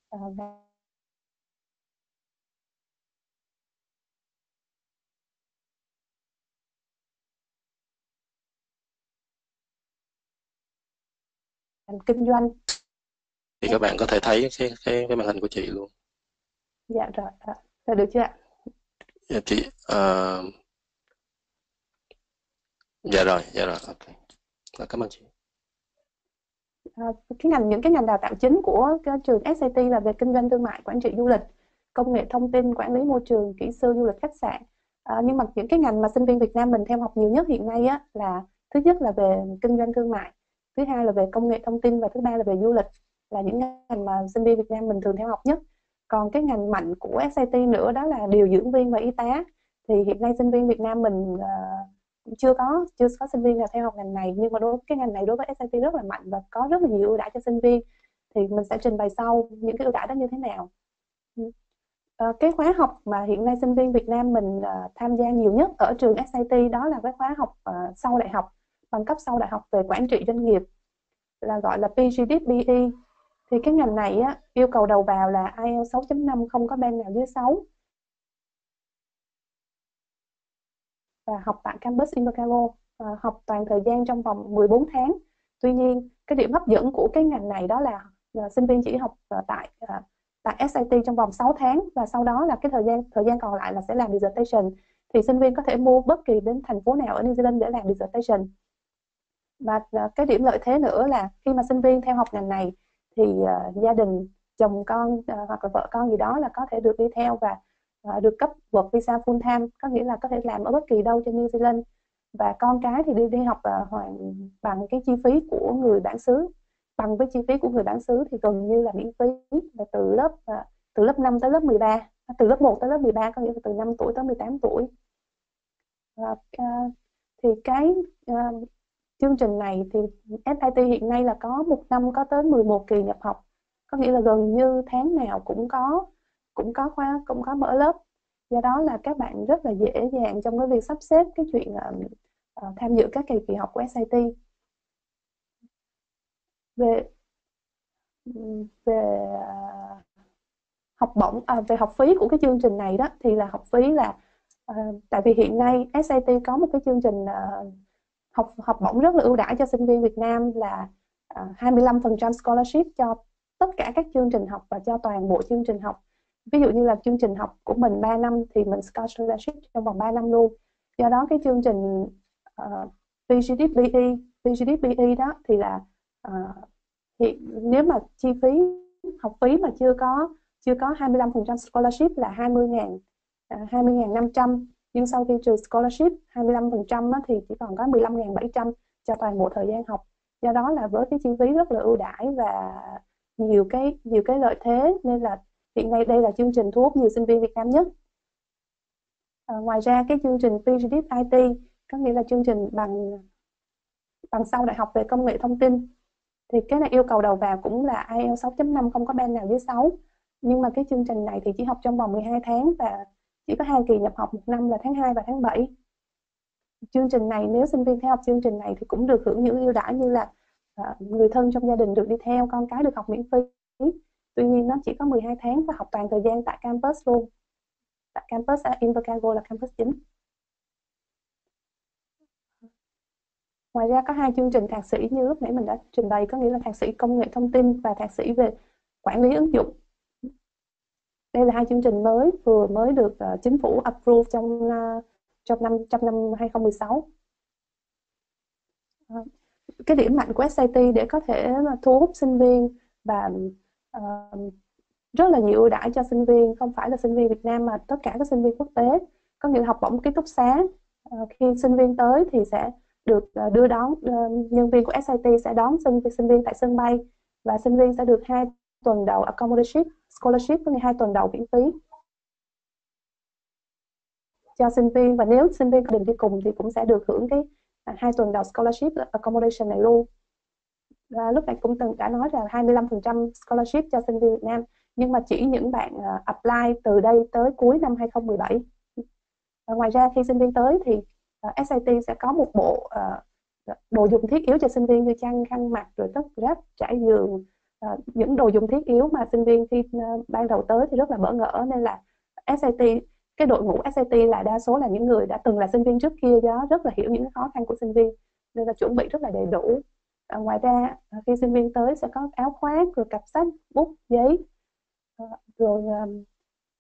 kinh doanh. Thì các bạn có thể thấy cái màn hình của chị luôn. Dạ rồi, được chưa ạ? Chị dạ rồi, ok. Cảm ơn chị. Những cái ngành đào tạo chính của cái trường SAT là về kinh doanh thương mại, quản trị du lịch, công nghệ thông tin, quản lý môi trường, kỹ sư du lịch khách sạn. Nhưng mà những cái ngành mà sinh viên Việt Nam mình theo học nhiều nhất hiện nay á, là thứ nhất là về kinh doanh thương mại, thứ hai là về công nghệ thông tin và thứ ba là về du lịch, là những ngành mà sinh viên Việt Nam mình thường theo học nhất. Còn cái ngành mạnh của SAT nữa đó là điều dưỡng viên và y tá. Thì hiện nay sinh viên Việt Nam mình chưa có sinh viên nào theo học ngành này, nhưng mà cái ngành này đối với SAT rất là mạnh và có rất là nhiều ưu đãi cho sinh viên. Thì mình sẽ trình bày sau những cái ưu đãi đó như thế nào. Cái khóa học mà hiện nay sinh viên Việt Nam mình tham gia nhiều nhất ở trường SAT đó là cái khóa học sau đại học, bằng cấp sau đại học về quản trị doanh nghiệp, là gọi là PGDPE. Thì cái ngành này á, yêu cầu đầu vào là IELTS 6.5, không có band nào dưới 6, và học tại campus Invercargill, học toàn thời gian trong vòng 14 tháng. Tuy nhiên cái điểm hấp dẫn của cái ngành này đó là sinh viên chỉ học tại SAT trong vòng 6 tháng, và sau đó là cái thời gian còn lại là sẽ làm dissertation. Thì sinh viên có thể mua bất kỳ đến thành phố nào ở New Zealand để làm dissertation. Và cái điểm lợi thế nữa là khi mà sinh viên theo học ngành này thì gia đình, chồng con hoặc là vợ con gì đó là có thể được đi theo và được cấp work visa full time, có nghĩa là có thể làm ở bất kỳ đâu trên New Zealand. Và con cái thì đi học bằng cái chi phí của người bản xứ, bằng với chi phí của người bản xứ thì gần như là miễn phí, là từ lớp 5 tới lớp 13, từ lớp 1 tới lớp 13, có nghĩa là từ 5 tuổi tới 18 tuổi. Thì cái chương trình này thì SIT hiện nay là có một năm có tới 11 kỳ nhập học, có nghĩa là gần như tháng nào cũng có mở lớp. Do đó là các bạn rất là dễ dàng trong cái việc sắp xếp cái chuyện tham dự các kỳ học của SIT. Về học bổng, về học phí của cái chương trình này đó, thì là học phí là tại vì hiện nay SAT có một cái chương trình học bổng rất là ưu đãi cho sinh viên Việt Nam là 25% scholarship cho tất cả các chương trình học và cho toàn bộ chương trình học. Ví dụ như là chương trình học của mình 3 năm thì mình scholarship trong vòng 3 năm luôn. Do đó cái chương trình PGDPE đó thì là nếu mà chi phí học phí mà chưa có 25% scholarship là 20.500, nhưng sau khi trừ scholarship 25% thì chỉ còn có 15.700 cho toàn bộ thời gian học. Do đó là với cái chi phí rất là ưu đãi và nhiều cái lợi thế, nên là hiện nay đây là chương trình thu hút nhiều sinh viên Việt Nam nhất. Ngoài ra cái chương trình PGDIT, có nghĩa là chương trình bằng sau đại học về công nghệ thông tin, thì cái này yêu cầu đầu vào cũng là IELTS 6.5, không có band nào dưới 6. Nhưng mà cái chương trình này thì chỉ học trong vòng 12 tháng và chỉ có 2 kỳ nhập học một năm là tháng 2 và tháng 7. Chương trình này nếu sinh viên theo học chương trình này thì cũng được hưởng những ưu đãi như là người thân trong gia đình được đi theo, con cái được học miễn phí. Tuy nhiên nó chỉ có 12 tháng và học toàn thời gian tại campus luôn. Tại campus Invercargill là campus chính. Ngoài ra có 2 chương trình thạc sĩ như lúc nãy mình đã trình bày, có nghĩa là thạc sĩ công nghệ thông tin và thạc sĩ về quản lý ứng dụng. Đây là 2 chương trình vừa mới được chính phủ approve trong năm 2016. Cái điểm mạnh của SAT để có thể thu hút sinh viên và rất là nhiều ưu đãi cho sinh viên, không phải là sinh viên Việt Nam mà tất cả các sinh viên quốc tế, có nghĩa là học bổng ký túc xá. Khi sinh viên tới thì sẽ được đưa đón, nhân viên của SAT sẽ đón sinh viên tại sân bay, và sinh viên sẽ được 2 tuần đầu accommodation scholarship, có nghĩa 2 tuần đầu miễn phí cho sinh viên, và nếu sinh viên có định đi cùng thì cũng sẽ được hưởng cái 2 tuần đầu scholarship accommodation này luôn. Và lúc nãy cũng đã nói là 25% scholarship cho sinh viên Việt Nam, nhưng mà chỉ những bạn apply từ đây tới cuối năm 2017. Ngoài ra khi sinh viên tới thì SAT sẽ có một bộ đồ dùng thiết yếu cho sinh viên như chăn, khăn mặt, rồi tất ráp, trải giường, những đồ dùng thiết yếu mà sinh viên khi ban đầu tới thì rất là bỡ ngỡ. Nên là SAT, cái đội ngũ SAT là đa số là những người đã từng là sinh viên trước kia, do rất là hiểu những khó khăn của sinh viên, nên là chuẩn bị rất là đầy đủ. Ngoài ra khi sinh viên tới sẽ có áo khoác, rồi cặp sách, bút, giấy, rồi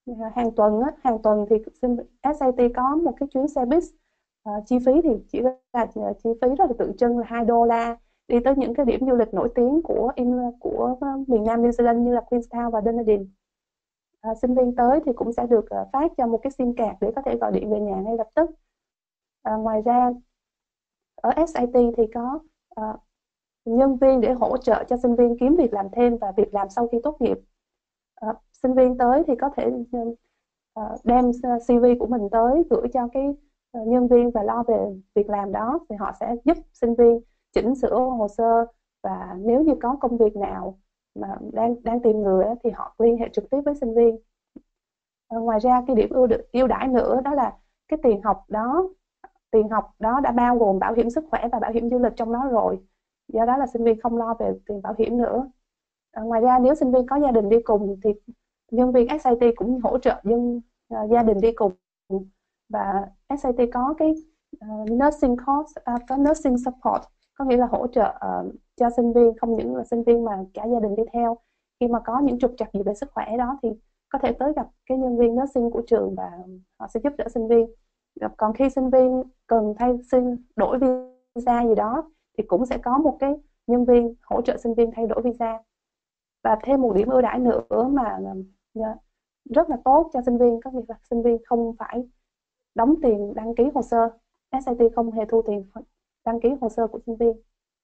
hàng tuần thì SAT có một cái chuyến xe buýt. Chi phí thì chỉ là chi phí rất là tượng trưng là $2 đi tới những cái điểm du lịch nổi tiếng của miền Nam New Zealand như là Queenstown và Dunedin. Sinh viên tới thì cũng sẽ được phát cho một cái SIM card để có thể gọi điện về nhà ngay lập tức. Ngoài ra ở SAT thì có nhân viên để hỗ trợ cho sinh viên kiếm việc làm thêm và việc làm sau khi tốt nghiệp. Sinh viên tới thì có thể đem CV của mình tới gửi cho cái nhân viên và lo về việc làm đó, thì họ sẽ giúp sinh viên chỉnh sửa hồ sơ, và nếu như có công việc nào mà đang tìm người thì họ liên hệ trực tiếp với sinh viên. Ngoài ra cái điểm ưu đãi nữa đó là cái tiền học đó đã bao gồm bảo hiểm sức khỏe và bảo hiểm du lịch trong đó rồi, do đó là sinh viên không lo về tiền bảo hiểm nữa. Ngoài ra nếu sinh viên có gia đình đi cùng thì nhân viên SAT cũng hỗ trợ gia đình đi cùng, và SAT có cái nursing course, có nursing support, có nghĩa là hỗ trợ cho sinh viên, không những là sinh viên mà cả gia đình đi theo. Khi mà có những trục trặc gì về sức khỏe đó thì có thể tới gặp cái nhân viên nursing của trường và họ sẽ giúp đỡ sinh viên. Còn khi sinh viên cần đổi visa gì đó thì cũng sẽ có một cái nhân viên hỗ trợ sinh viên thay đổi visa. Và thêm một điểm ưu đãi nữa mà rất là tốt cho sinh viên, có nghĩa là sinh viên không phải đóng tiền đăng ký hồ sơ. SAT không hề thu tiền đăng ký hồ sơ của sinh viên.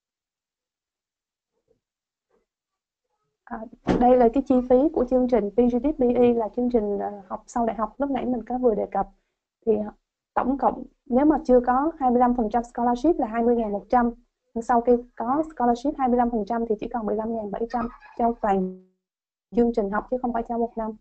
Đây là cái chi phí của chương trình PGDPE, là chương trình học sau đại học lúc nãy mình có vừa đề cập. Thì tổng cộng nếu mà chưa có 25% scholarship là 20.100, sau khi có scholarship 25% thì chỉ còn 15.700 cho toàn chương trình học chứ không phải cho một năm.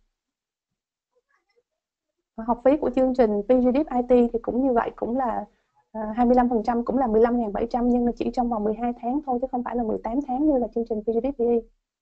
Học phí của chương trình PGDIP IT thì cũng như vậy, cũng là 25%, cũng là 15.700, nhưng mà chỉ trong vòng 12 tháng thôi chứ không phải là 18 tháng như là chương trình PGDIP PE.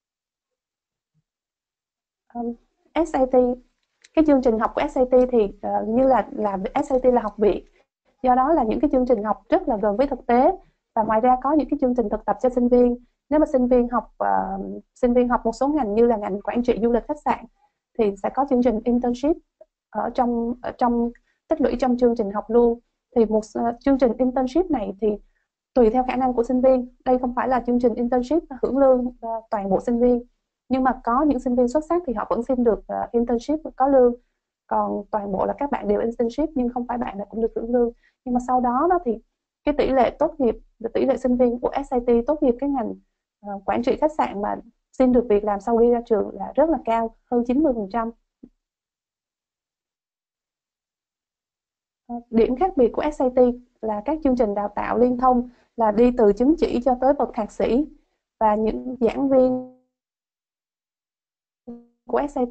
SAT, cái chương trình học của SAT thì như là SAT là học viện, do đó là những cái chương trình học rất là gần với thực tế, và ngoài ra có những cái chương trình thực tập cho sinh viên. Nếu mà sinh viên học một số ngành như là ngành quản trị du lịch khách sạn thì sẽ có chương trình internship ở trong tích lũy trong chương trình học luôn. Thì một chương trình internship này thì tùy theo khả năng của sinh viên. Đây không phải là chương trình internship hưởng lương toàn bộ sinh viên, nhưng mà có những sinh viên xuất sắc thì họ vẫn xin được internship có lương. Còn toàn bộ là các bạn đều internship nhưng không phải bạn nào cũng được hưởng lương. Nhưng mà sau đó thì cái tỷ lệ tốt nghiệp, tỷ lệ sinh viên của SAT tốt nghiệp cái ngành quản trị khách sạn mà xin được việc làm sau khi ra trường là rất là cao, hơn 90%. Điểm khác biệt của SAT là các chương trình đào tạo liên thông là đi từ chứng chỉ cho tới bậc thạc sĩ, và những giảng viên của SAT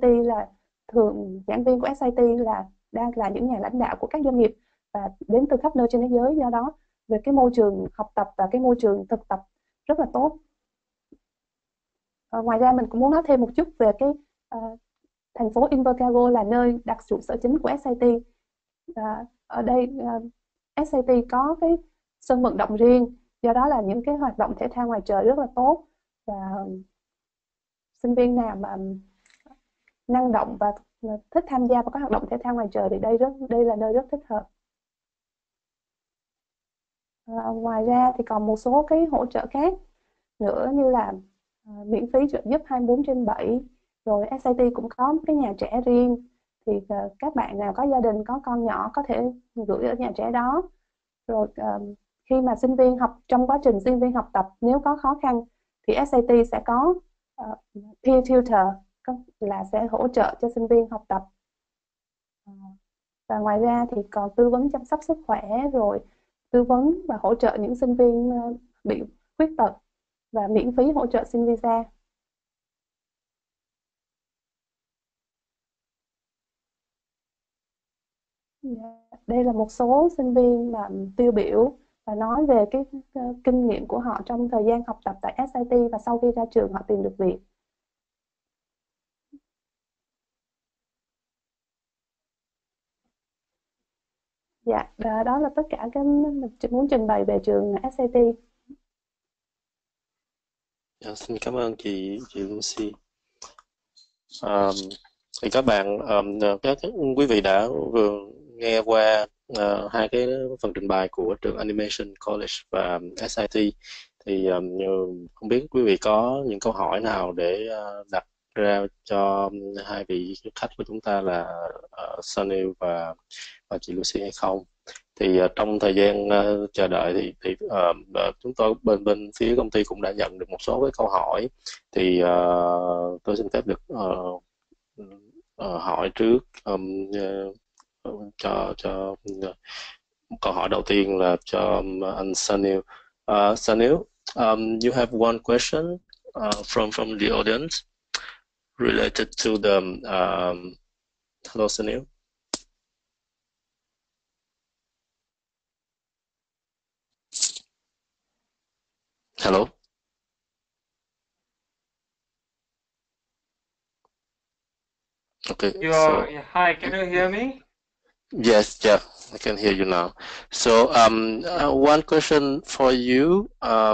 đang là những nhà lãnh đạo của các doanh nghiệp và đến từ khắp nơi trên thế giới. Do đó về cái môi trường học tập và cái môi trường thực tập rất là tốt. Ngoài ra mình cũng muốn nói thêm một chút về cái thành phố Invercargill là nơi đặt trụ sở chính của SAT. Ở đây SAT có cái sân vận động riêng, do đó là những cái hoạt động thể thao ngoài trời rất là tốt, và sinh viên nào mà năng động và thích tham gia vào các hoạt động thể thao ngoài trời thì đây là nơi rất thích hợp. Ngoài ra thì còn một số cái hỗ trợ khác nữa như là miễn phí trợ giúp 24/7, rồi SAT cũng có cái nhà trẻ riêng, thì các bạn nào có gia đình có con nhỏ có thể gửi ở nhà trẻ đó. Rồi khi mà trong quá trình sinh viên học tập nếu có khó khăn thì SAT sẽ có peer tutor, là sẽ hỗ trợ cho sinh viên học tập. Và ngoài ra thì còn tư vấn chăm sóc sức khỏe, rồi tư vấn và hỗ trợ những sinh viên bị khuyết tật, và miễn phí hỗ trợ xin visa. Đây là một số sinh viên mà tiêu biểu và nói về cái kinh nghiệm của họ trong thời gian học tập tại SAT và sau khi ra trường họ tìm được việc. Dạ, đó là tất cả cái mình muốn trình bày về trường SAT. Xin cảm ơn chị Lucy. Um, Thì các bạn các quý vị đã vừa nghe qua hai cái phần trình bày của trường Animation College và SIT. Thì không biết quý vị có những câu hỏi nào để đặt ra cho hai vị khách của chúng ta là Sunil và chị Lucy hay không? Thì trong thời gian chờ đợi thì chúng tôi bên phía công ty cũng đã nhận được một số cái câu hỏi. Thì tôi xin phép được hỏi trước cho câu hỏi đầu tiên là cho anh Sunil. Sunil, you have one question from the audience related to the hello Sunil. Hello. Okay. Hi, can you hear me? Yes, yeah, I can hear you now. So, one question for you.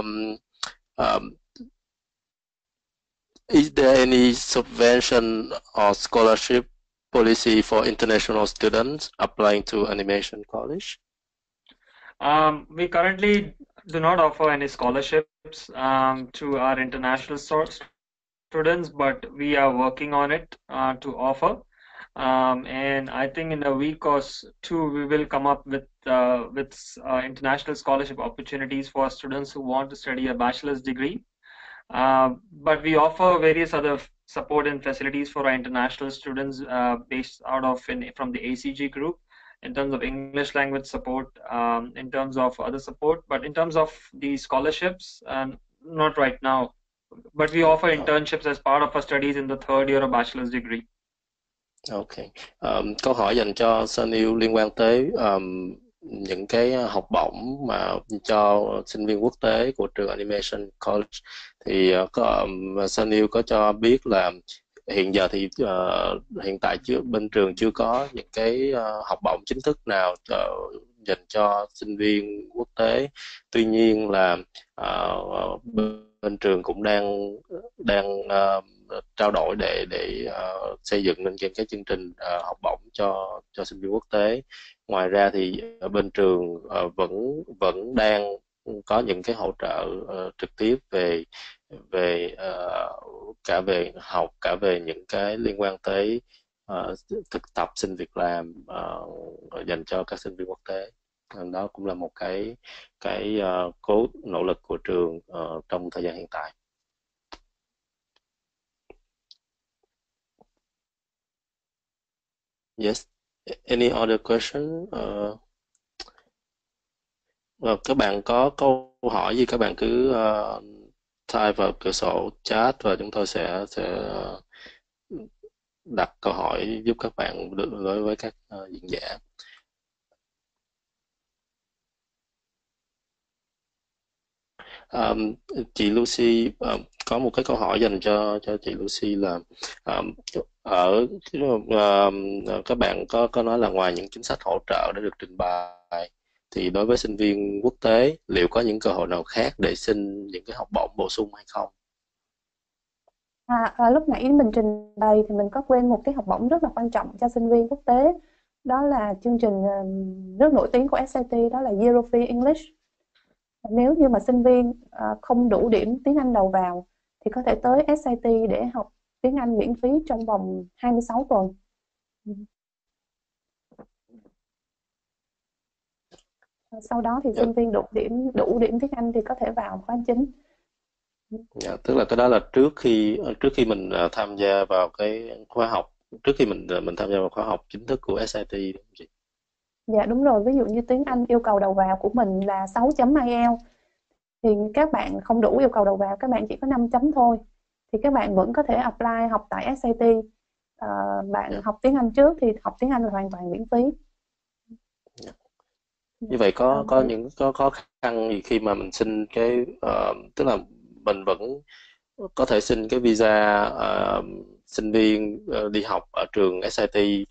Is there any subvention or scholarship policy for international students applying to Animation College? We currently do not offer any scholarships to our international students, but we are working on it to offer. And I think in a week or two, we will come up with international scholarship opportunities for students who want to study a bachelor's degree. But we offer various other support and facilities for our international students based out of from the ACG group in terms of English language support, in terms of other support. But in terms of the scholarships, not right now. But we offer internships as part of our studies in the third year of bachelor's degree. Okay. Câu hỏi dành cho Sunil liên quan tới những cái học bổng mà cho sinh viên quốc tế của trường Animation College. Thì Sunil có cho biết là hiện giờ thì hiện tại bên trường chưa có những cái học bổng chính thức nào dành cho sinh viên quốc tế. Tuy nhiên là bên trường cũng đang trao đổi để xây dựng nên cái chương trình học bổng cho sinh viên quốc tế. Ngoài ra thì bên trường vẫn đang có những cái hỗ trợ trực tiếp về cả về học, cả về những cái liên quan tới thực tập, xin việc làm dành cho các sinh viên quốc tế. Đó cũng là một cái cố nỗ lực của trường trong thời gian hiện tại. Yes. Any other question? Các bạn có câu hỏi gì các bạn cứ type vào cửa sổ chat và chúng tôi sẽ đặt câu hỏi giúp các bạn đối với các diễn giả. Chị Lucy có một cái câu hỏi dành cho chị Lucy là ở các bạn có nói là ngoài những chính sách hỗ trợ đã được trình bày thì đối với sinh viên quốc tế liệu có những cơ hội nào khác để xin những cái học bổng bổ sung hay không? Lúc nãy mình trình bày thì mình có quên một cái học bổng rất là quan trọng cho sinh viên quốc tế, đó là chương trình rất nổi tiếng của SIT, đó là Zero Fee English. Nếu như mà sinh viên không đủ điểm tiếng Anh đầu vào thì có thể tới SIT để học tiếng Anh miễn phí trong vòng 26 tuần. Sau đó thì sinh viên đủ điểm tiếng Anh thì có thể vào khóa chính. Dạ, tức là cái đó là trước khi mình tham gia vào cái khóa học, trước khi mình tham gia vào khóa học chính thức của SIT đúng không chị? Dạ đúng rồi, ví dụ như tiếng Anh yêu cầu đầu vào của mình là 6 chấm IELTS thì các bạn không đủ yêu cầu đầu vào, các bạn chỉ có 5 chấm thôi thì các bạn vẫn có thể apply học tại SIT. Bạn học tiếng Anh trước thì học tiếng Anh là hoàn toàn miễn phí. Như vậy có những khó khăn gì khi mà mình xin cái tức là mình vẫn có thể xin cái visa sinh viên đi học ở trường SIT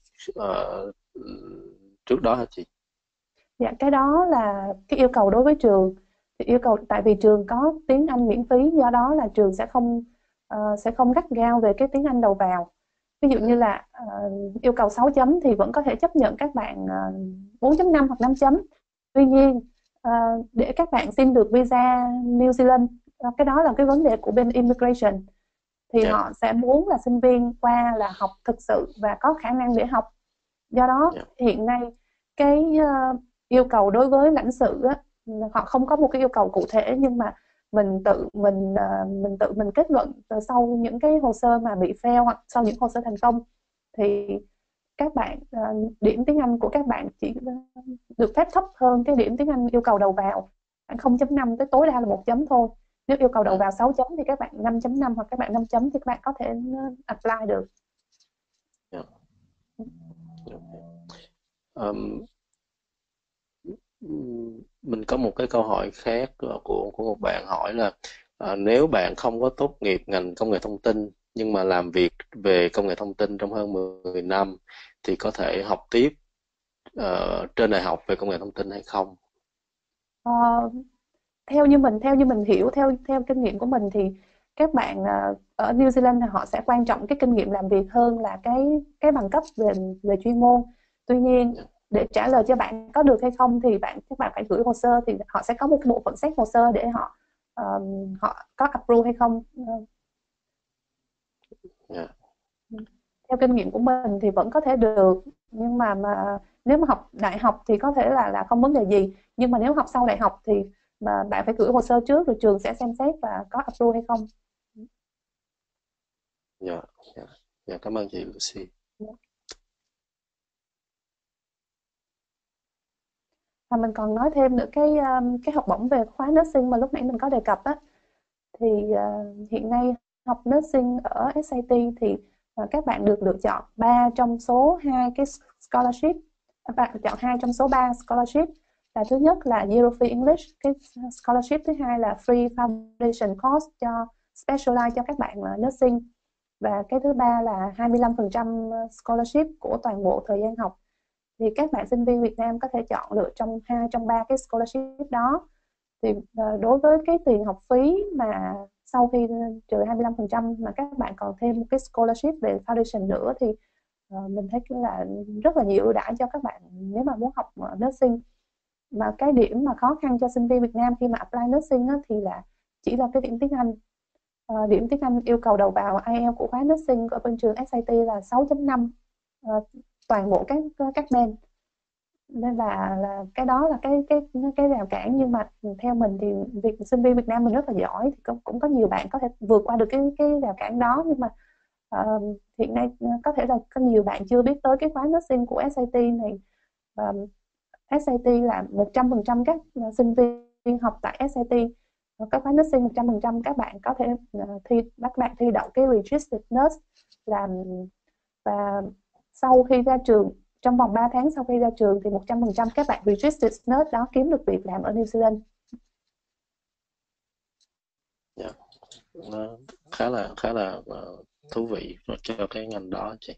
trước đó hả chị? Dạ, cái đó là cái yêu cầu đối với trường. Thì yêu cầu tại vì trường có tiếng Anh miễn phí, do đó là trường sẽ không gắt gao về cái tiếng Anh đầu vào. Ví dụ như là yêu cầu 6 chấm thì vẫn có thể chấp nhận các bạn 4.5 hoặc 5 chấm. Tuy nhiên để các bạn xin được visa New Zealand, cái đó là cái vấn đề của bên immigration, thì họ sẽ muốn là sinh viên qua là học thực sự và có khả năng để học. Do đó hiện nay cái yêu cầu đối với lãnh sự á, họ không có một cái yêu cầu cụ thể, nhưng mà mình tự mình kết luận từ sau những cái hồ sơ mà bị fail hoặc sau những hồ sơ thành công thì các bạn điểm tiếng Anh của các bạn chỉ được phép thấp hơn cái điểm tiếng Anh yêu cầu đầu vào khoảng 0.5 tới tối đa là 1 chấm thôi. Nếu yêu cầu đầu vào 6 chấm thì các bạn 5.5 hoặc các bạn 5 chấm thì các bạn có thể apply được. Mình có một cái câu hỏi khác của một bạn hỏi là nếu bạn không có tốt nghiệp ngành công nghệ thông tin nhưng mà làm việc về công nghệ thông tin trong hơn 10 năm thì có thể học tiếp trên đại học về công nghệ thông tin hay không? Theo như mình hiểu, theo kinh nghiệm của mình thì các bạn ở New Zealand họ sẽ quan trọng cái kinh nghiệm làm việc hơn là cái bằng cấp về chuyên môn. Tuy nhiên để trả lời cho bạn có được hay không thì các bạn phải gửi hồ sơ, thì họ sẽ có một bộ phận xét hồ sơ để họ có approve hay không. Theo kinh nghiệm của mình thì vẫn có thể được, nhưng mà nếu mà học đại học thì có thể là không vấn đề gì, nhưng mà nếu học sau đại học thì mà bạn phải gửi hồ sơ trước rồi trường sẽ xem xét và có approve hay không. Cảm ơn chị Lucy. Và mình còn nói thêm nữa cái học bổng về khóa nursing mà lúc nãy mình có đề cập á, thì hiện nay học nursing ở SIT thì các bạn được lựa chọn 3 trong số 2 cái scholarship. Các bạn chọn 2 trong số 3 scholarship. Là thứ nhất là Zero Fee English, cái scholarship thứ hai là Free Foundation Course cho specialize cho các bạn nursing, và cái thứ ba là 25% scholarship của toàn bộ thời gian học. Thì các bạn sinh viên Việt Nam có thể chọn lựa trong 2 trong 3 cái scholarship đó. Thì đối với cái tiền học phí mà sau khi trừ 25% mà các bạn còn thêm một cái scholarship về foundation nữa thì mình thấy là rất là nhiều ưu đãi cho các bạn nếu mà muốn học nursing. Mà cái điểm mà khó khăn cho sinh viên Việt Nam khi mà apply nursing á, thì là chỉ là cái điểm tiếng Anh. Điểm tiếng Anh yêu cầu đầu vào IELTS của khóa nursing ở bên trường SIT là 6.5 toàn bộ các bên. Nên là cái đó là cái rào cản, nhưng mà theo mình thì sinh viên Việt Nam mình rất là giỏi, thì cũng có nhiều bạn có thể vượt qua được cái rào cản đó, nhưng mà hiện nay có thể là có nhiều bạn chưa biết tới cái khóa nursing của SIT này. SIT là 100% các sinh viên học tại SIT các khóa nursing 100% các bạn có thể các bạn thi đậu cái registered nurse và sau khi ra trường, trong vòng 3 tháng sau khi ra trường thì 100% các bạn registered nurse đó kiếm được việc làm ở New Zealand. Khá là thú vị cho cái ngành đó chị.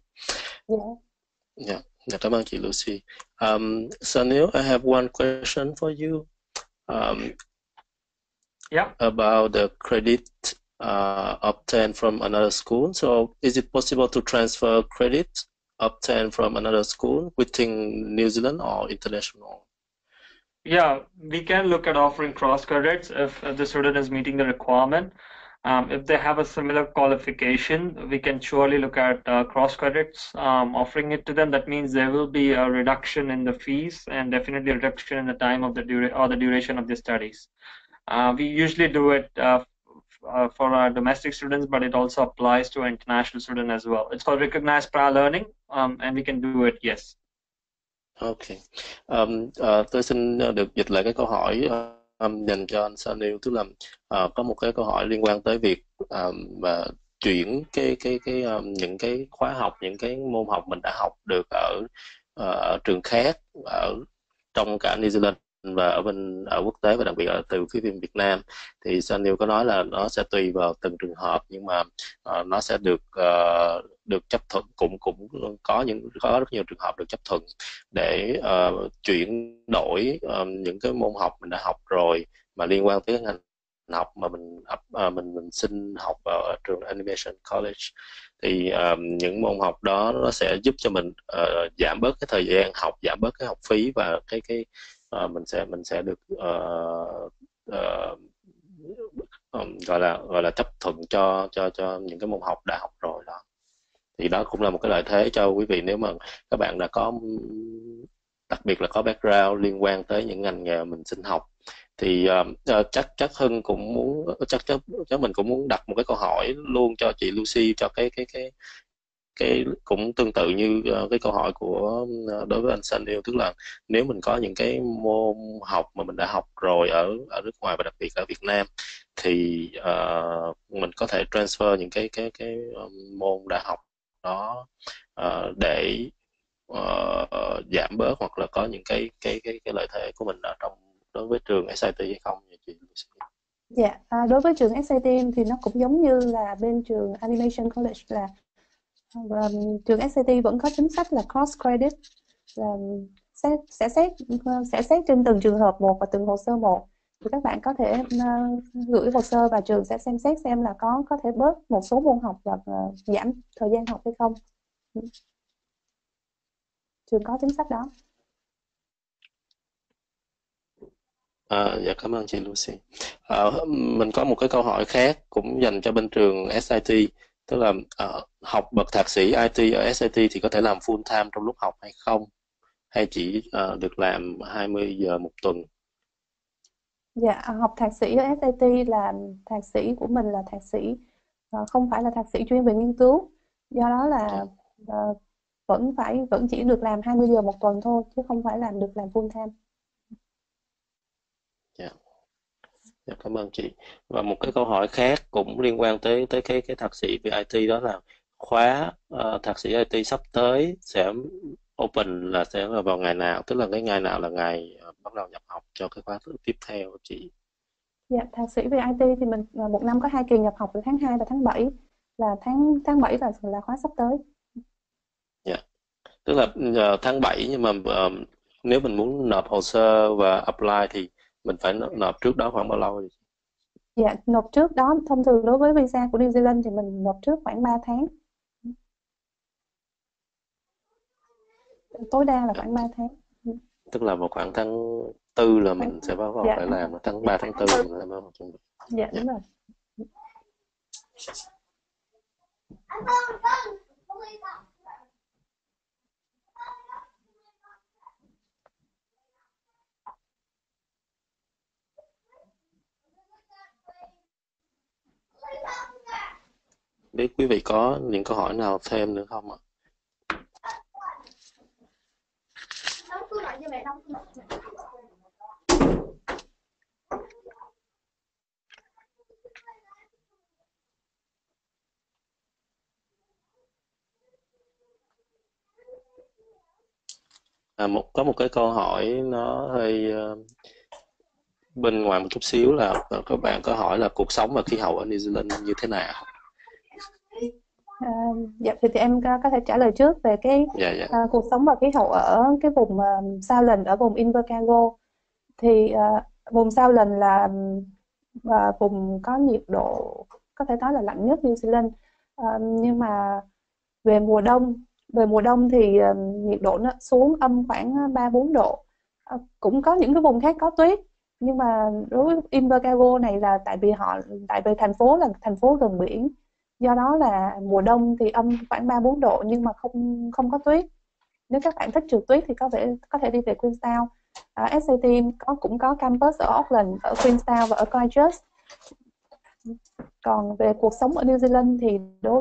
Cảm ơn chị Lucy. Sunil, I have one question for you. About the credit obtained from another school. So is it possible to transfer credit obtained from another school within New Zealand or international? Yeah, we can look at offering cross credits if the student is meeting the requirement. If they have a similar qualification, we can surely look at cross credits, offering it to them. That means there will be a reduction in the fees and definitely a reduction in the time of the duration of the studies. We usually do it for our domestic students, but it also applies to an international student as well. It's called recognized prior learning, and we can do it, yes. Okay. Tôi xin được dịch lại cái câu hỏi dành cho anh Sunil, tức là có một cái câu hỏi liên quan tới việc mà chuyển những cái khóa học, những cái môn học mình đã học được ở trường khác ở trong cả New Zealand và ở quốc tế, và đặc biệt là từ phía bên Việt Nam, thì Sunil có nói là nó sẽ tùy vào từng trường hợp, nhưng mà nó sẽ được chấp thuận, cũng có rất nhiều trường hợp được chấp thuận để chuyển đổi những cái môn học mình đã học rồi mà liên quan tới ngành học mà mình xin học ở trường Animation College, thì những môn học đó nó sẽ giúp cho mình giảm bớt cái thời gian học, giảm bớt cái học phí, và mình sẽ được ờ, gọi là chấp thuận cho những cái môn học đã học rồi đó. Thì đó cũng là một cái lợi thế cho quý vị nếu mà các bạn đã có, đặc biệt là có background liên quan tới những ngành nghề mình xin học. Thì chắc Hưng cũng muốn, chắc mình cũng muốn đặt một cái câu hỏi luôn cho chị Lucy, cho cái cũng tương tự như cái câu hỏi của đối với anh Sunil, tức là nếu mình có những cái môn học mà mình đã học rồi ở ở nước ngoài và đặc biệt ở Việt Nam, thì mình có thể transfer những môn đã học đó để giảm bớt, hoặc là có những cái lợi thế của mình ở trong đối với trường SIT hay không, như chị Lucy? Dạ, đối với trường SIT thì nó cũng giống như là bên trường Animation College, là trường SIT vẫn có chính sách là cross credit, là sẽ xét trên từng trường hợp một và từng hồ sơ một. Thì các bạn có thể gửi hồ sơ và trường sẽ xem xét xem là có thể bớt một số môn học và giảm thời gian học hay không. Trường có chính sách đó. Dạ, cảm ơn chị Lucy. Mình có một cái câu hỏi khác cũng dành cho bên trường SIT, tức là học bậc thạc sĩ IT ở SIT thì có thể làm full time trong lúc học hay không, hay chỉ được làm 20 giờ một tuần? Dạ, học thạc sĩ ở SIT là thạc sĩ của mình là thạc sĩ, không phải là thạc sĩ chuyên về nghiên cứu. Do đó là vẫn chỉ được làm 20 giờ một tuần thôi, chứ không phải được làm full time. Dạ. Dạ, cảm ơn chị. Và một cái câu hỏi khác cũng liên quan tới tới cái thạc sĩ về IT, đó là khóa thạc sĩ IT sắp tới sẽ open là sẽ là vào ngày nào, tức là cái ngày nào là ngày bắt đầu nhập học cho cái khóa tiếp theo của chị? Dạ, thạc sĩ về IT thì mình một năm có 2 kỳ nhập học, là tháng 2 và tháng 7, là tháng 7 là khóa sắp tới. Dạ. Tức là tháng 7, nhưng mà nếu mình muốn nộp hồ sơ và apply thì mình phải nộp trước đó khoảng bao lâu? Dạ, nộp trước đó thông thường đối với visa của New Zealand thì mình nộp trước khoảng 3 tháng, tối đa là Dạ. khoảng 3 tháng. Tức là vào khoảng tháng 4 là Khoảng, mình sẽ bắt đầu dạ phải đúng làm, rồi. tháng 3 tháng 4 mình sẽ bắt đầu chuẩn bị. Dạ Dạ. đúng rồi. Biết quý vị có những câu hỏi nào thêm nữa không ạ? Có một cái câu hỏi nó hơi bên ngoài một chút xíu, là các bạn có hỏi là cuộc sống và khí hậu ở New Zealand như thế nào? Dạ thì em có thể trả lời trước về cái Dạ. cuộc sống và khí hậu ở cái vùng Southland, ở vùng Invercargill. Thì vùng Southland là vùng có nhiệt độ có thể nói là lạnh nhất New Zealand. Nhưng mà về mùa đông thì nhiệt độ nó xuống âm khoảng 3-4 độ. Cũng có những cái vùng khác có tuyết, nhưng mà đối với Invercargill này là tại vì thành phố là thành phố gần biển, do đó là mùa đông thì âm khoảng 3-4 độ nhưng mà không không có tuyết. Nếu các bạn thích trượt tuyết thì có thể đi về Queenstown. SAT cũng có campus ở Auckland, ở Queenstown và ở Christchurch. Còn về cuộc sống ở New Zealand thì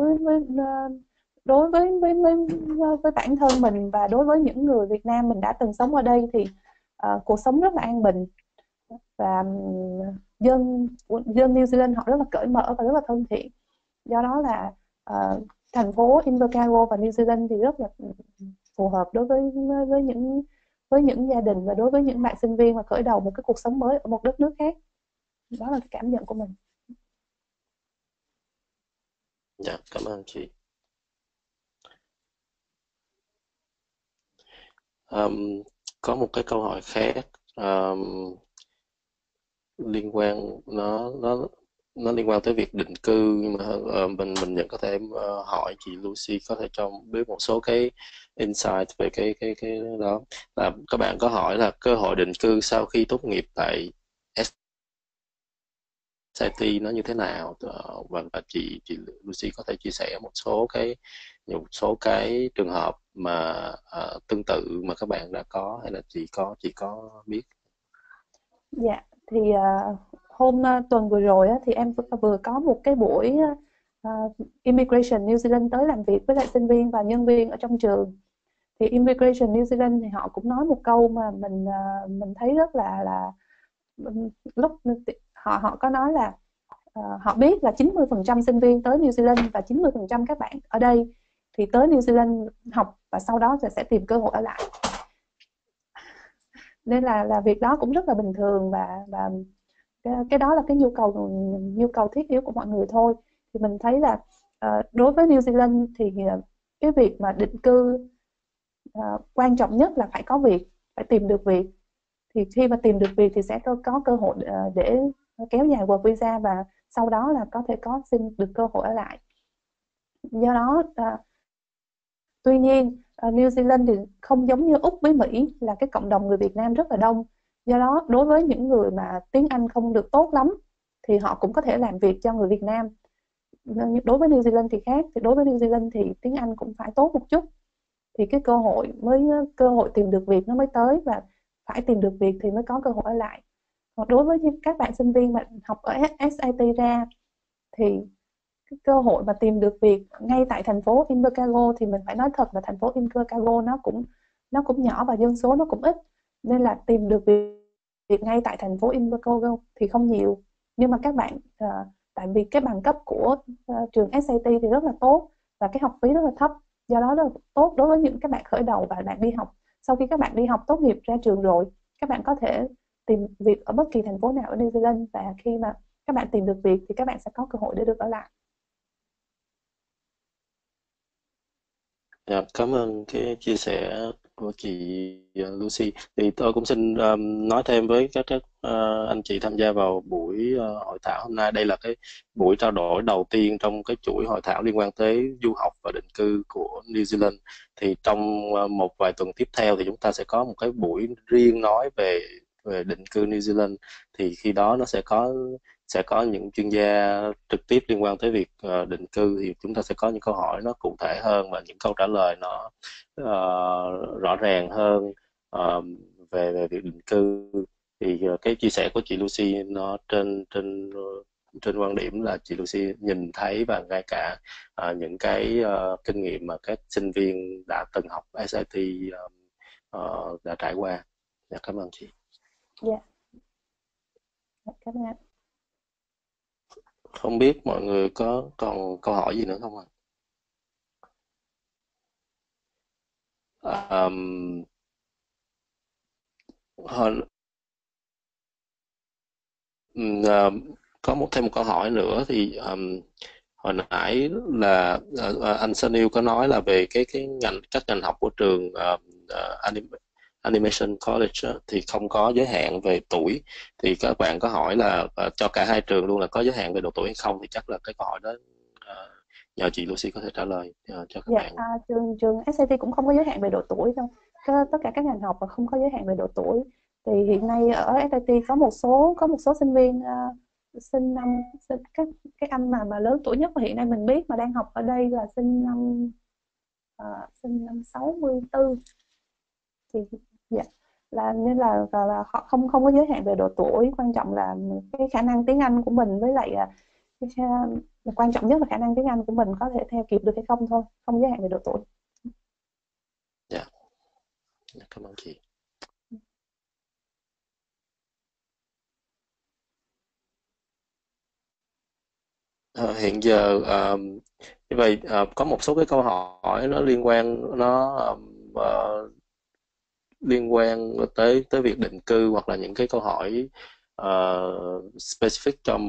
đối với bản thân mình và đối với những người Việt Nam mình đã từng sống ở đây thì cuộc sống rất là an bình, và dân dân New Zealand họ rất là cởi mở và rất là thân thiện. Do đó là thành phố Invercargill và New Zealand thì rất là phù hợp đối với những gia đình và đối với những bạn sinh viên mà khởi đầu một cái cuộc sống mới ở một đất nước khác. Đó là cái cảm nhận của mình. Dạ, cảm ơn chị. Có một cái câu hỏi khác. liên quan nó liên quan tới việc định cư, nhưng mà mình vẫn có thể hỏi chị Lucy có thể cho biết một số cái insight về cái đó. Là các bạn có hỏi là cơ hội định cư sau khi tốt nghiệp tại SIT nó như thế nào. Và chị Lucy có thể chia sẻ một số cái trường hợp mà tương tự mà các bạn đã có, hay là chị có biết? Dạ, thì tuần vừa rồi á, thì em vừa có một cái buổi Immigration New Zealand tới làm việc với lại sinh viên và nhân viên ở trong trường. Thì Immigration New Zealand thì họ cũng nói một câu mà mình thấy rất là lúc họ có nói là họ biết là 90% sinh viên tới New Zealand và 90% các bạn ở đây thì tới New Zealand học và sau đó sẽ tìm cơ hội ở lại, nên là việc đó cũng rất là bình thường, và cái đó là cái nhu cầu thiết yếu của mọi người thôi. Thì mình thấy là đối với New Zealand thì cái việc mà định cư quan trọng nhất là phải có việc, phải tìm được việc. Thì khi mà tìm được việc thì sẽ có cơ hội để kéo dài work visa và sau đó là có thể xin được cơ hội ở lại. Do đó tuy nhiên New Zealand thì không giống như Úc với Mỹ là cái cộng đồng người Việt Nam rất là đông. Do đó đối với những người mà tiếng Anh không được tốt lắm thì họ cũng có thể làm việc cho người Việt Nam. Đối với New Zealand thì khác, thì đối với New Zealand thì tiếng Anh cũng phải tốt một chút thì cái cơ hội tìm được việc nó mới tới, và phải tìm được việc thì mới có cơ hội ở lại. Còn đối với các bạn sinh viên mà học ở SIT ra thì cái cơ hội mà tìm được việc ngay tại thành phố Invercargill thì mình phải nói thật là thành phố Invercargill nó cũng nhỏ và dân số nó cũng ít, nên là tìm được việc ngay tại thành phố Invercargill thì không nhiều. Nhưng mà các bạn tại vì cái bằng cấp của trường SAT thì rất là tốt và cái học phí rất là thấp, do đó rất là tốt đối với những các bạn khởi đầu và bạn đi học. Sau khi các bạn đi học tốt nghiệp ra trường rồi, các bạn có thể tìm việc ở bất kỳ thành phố nào ở New Zealand, và khi mà các bạn tìm được việc thì các bạn sẽ có cơ hội để được ở lại. Dạ, cảm ơn cái chia sẻ của chị Lucy. Thì tôi cũng xin nói thêm với các anh chị tham gia vào buổi hội thảo hôm nay. Đây là cái buổi trao đổi đầu tiên trong cái chuỗi hội thảo liên quan tới du học và định cư của New Zealand. Thì trong một vài tuần tiếp theo thì chúng ta sẽ có một cái buổi riêng nói về định cư New Zealand. Thì khi đó nó sẽ có những chuyên gia trực tiếp liên quan tới việc định cư, thì chúng ta sẽ có những câu hỏi nó cụ thể hơn và những câu trả lời nó rõ ràng hơn về việc định cư. Thì cái chia sẻ của chị Lucy nó trên quan điểm là chị Lucy nhìn thấy và ngay cả những cái kinh nghiệm mà các sinh viên đã từng học SAT đã trải qua. Dạ, cảm ơn chị. Dạ, cảm ơn anh. Không biết mọi người có còn câu hỏi gì nữa không ạ? Hồi, có thêm một câu hỏi nữa thì hồi nãy là anh Sunil có nói là về các ngành học của trường Animation College á, thì không có giới hạn về tuổi. Thì các bạn có hỏi là cho cả hai trường luôn là có giới hạn về độ tuổi hay không, thì chắc là cái câu hỏi đó nhờ chị Lucy có thể trả lời cho các bạn. Trường SAT cũng không có giới hạn về độ tuổi đâu. Tất cả các ngành học mà không có giới hạn về độ tuổi. Thì hiện nay ở SAT có một số sinh viên sinh năm cái anh mà lớn tuổi nhất mà hiện nay mình biết mà đang học ở đây là sinh năm 64. Thì dạ, nên là họ không có giới hạn về độ tuổi, quan trọng là cái khả năng tiếng Anh của mình, với lại quan trọng nhất là khả năng tiếng Anh của mình có thể theo kịp được hay không thôi, không giới hạn về độ tuổi. Dạ, cảm ơn chị. Hiện giờ như vậy có một số cái câu hỏi nó liên quan tới việc định cư, hoặc là những cái câu hỏi specific cho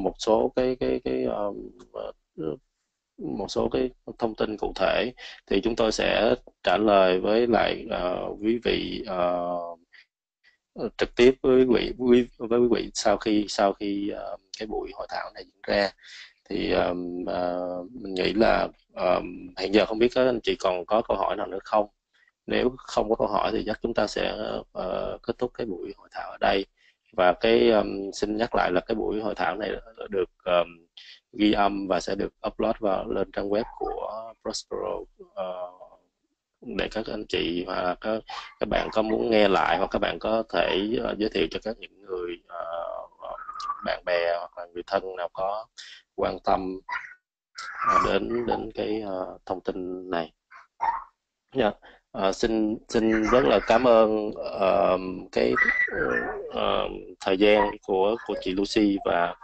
một số cái thông tin cụ thể, thì chúng tôi sẽ trả lời với lại quý vị trực tiếp với quý vị sau khi cái buổi hội thảo này diễn ra. Thì mình nghĩ là hiện giờ không biết các anh chị còn có câu hỏi nào nữa không. Nếu không có câu hỏi thì chắc chúng ta sẽ kết thúc cái buổi hội thảo ở đây. Và xin nhắc lại là cái buổi hội thảo này được ghi âm và sẽ được upload lên trang web của Prospero, để các anh chị hoặc các bạn có muốn nghe lại, hoặc các bạn có thể giới thiệu cho những người bạn bè hoặc là người thân nào có quan tâm đến cái thông tin này. Yeah. Xin rất là cảm ơn thời gian của chị Lucy và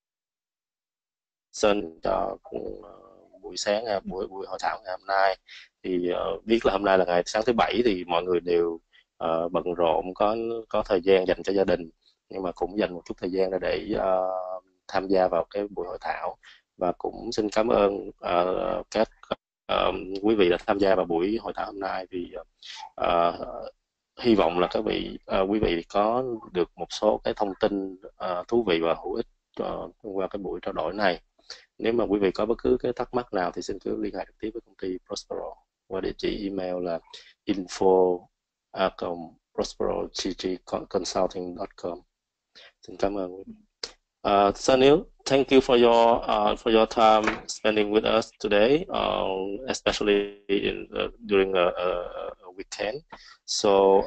Sơn cho buổi sáng buổi hội thảo ngày hôm nay. Thì biết là hôm nay là ngày sáng thứ Bảy thì mọi người đều bận rộn, có thời gian dành cho gia đình, nhưng mà cũng dành một chút thời gian ra để tham gia vào cái buổi hội thảo. Và cũng xin cảm ơn các quý vị đã tham gia vào buổi hội thảo hôm nay. Thì hy vọng là quý vị có được một số cái thông tin thú vị và hữu ích qua cái buổi trao đổi này. Nếu mà quý vị có bất cứ cái thắc mắc nào thì xin cứ liên hệ trực tiếp với công ty Prospero qua địa chỉ email là info@prosperogconsulting.com. Xin cảm ơn. Sunil, thank you for your time spending with us today, especially during a weekend. So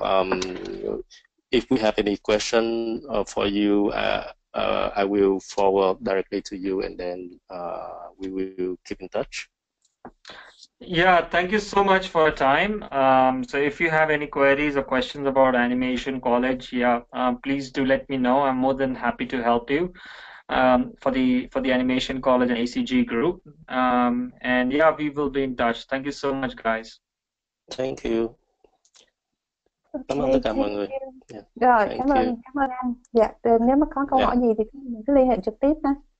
if we have any question for you, I will forward directly to you, and then we will keep in touch. Yeah, thank you so much for your time. So if you have any queries or questions about Animation College, please do let me know. I'm more than happy to help you for the Animation College and ACG group. And yeah, we will be in touch. Thank you so much, guys. Thank you. Cảm ơn Okay, tất cả thank mọi người. you. Yeah. Rồi, Thank cảm you. ơn anh. Dạ, nếu mà có câu Yeah. hỏi gì thì các bạn cứ liên hệ trực tiếp ha.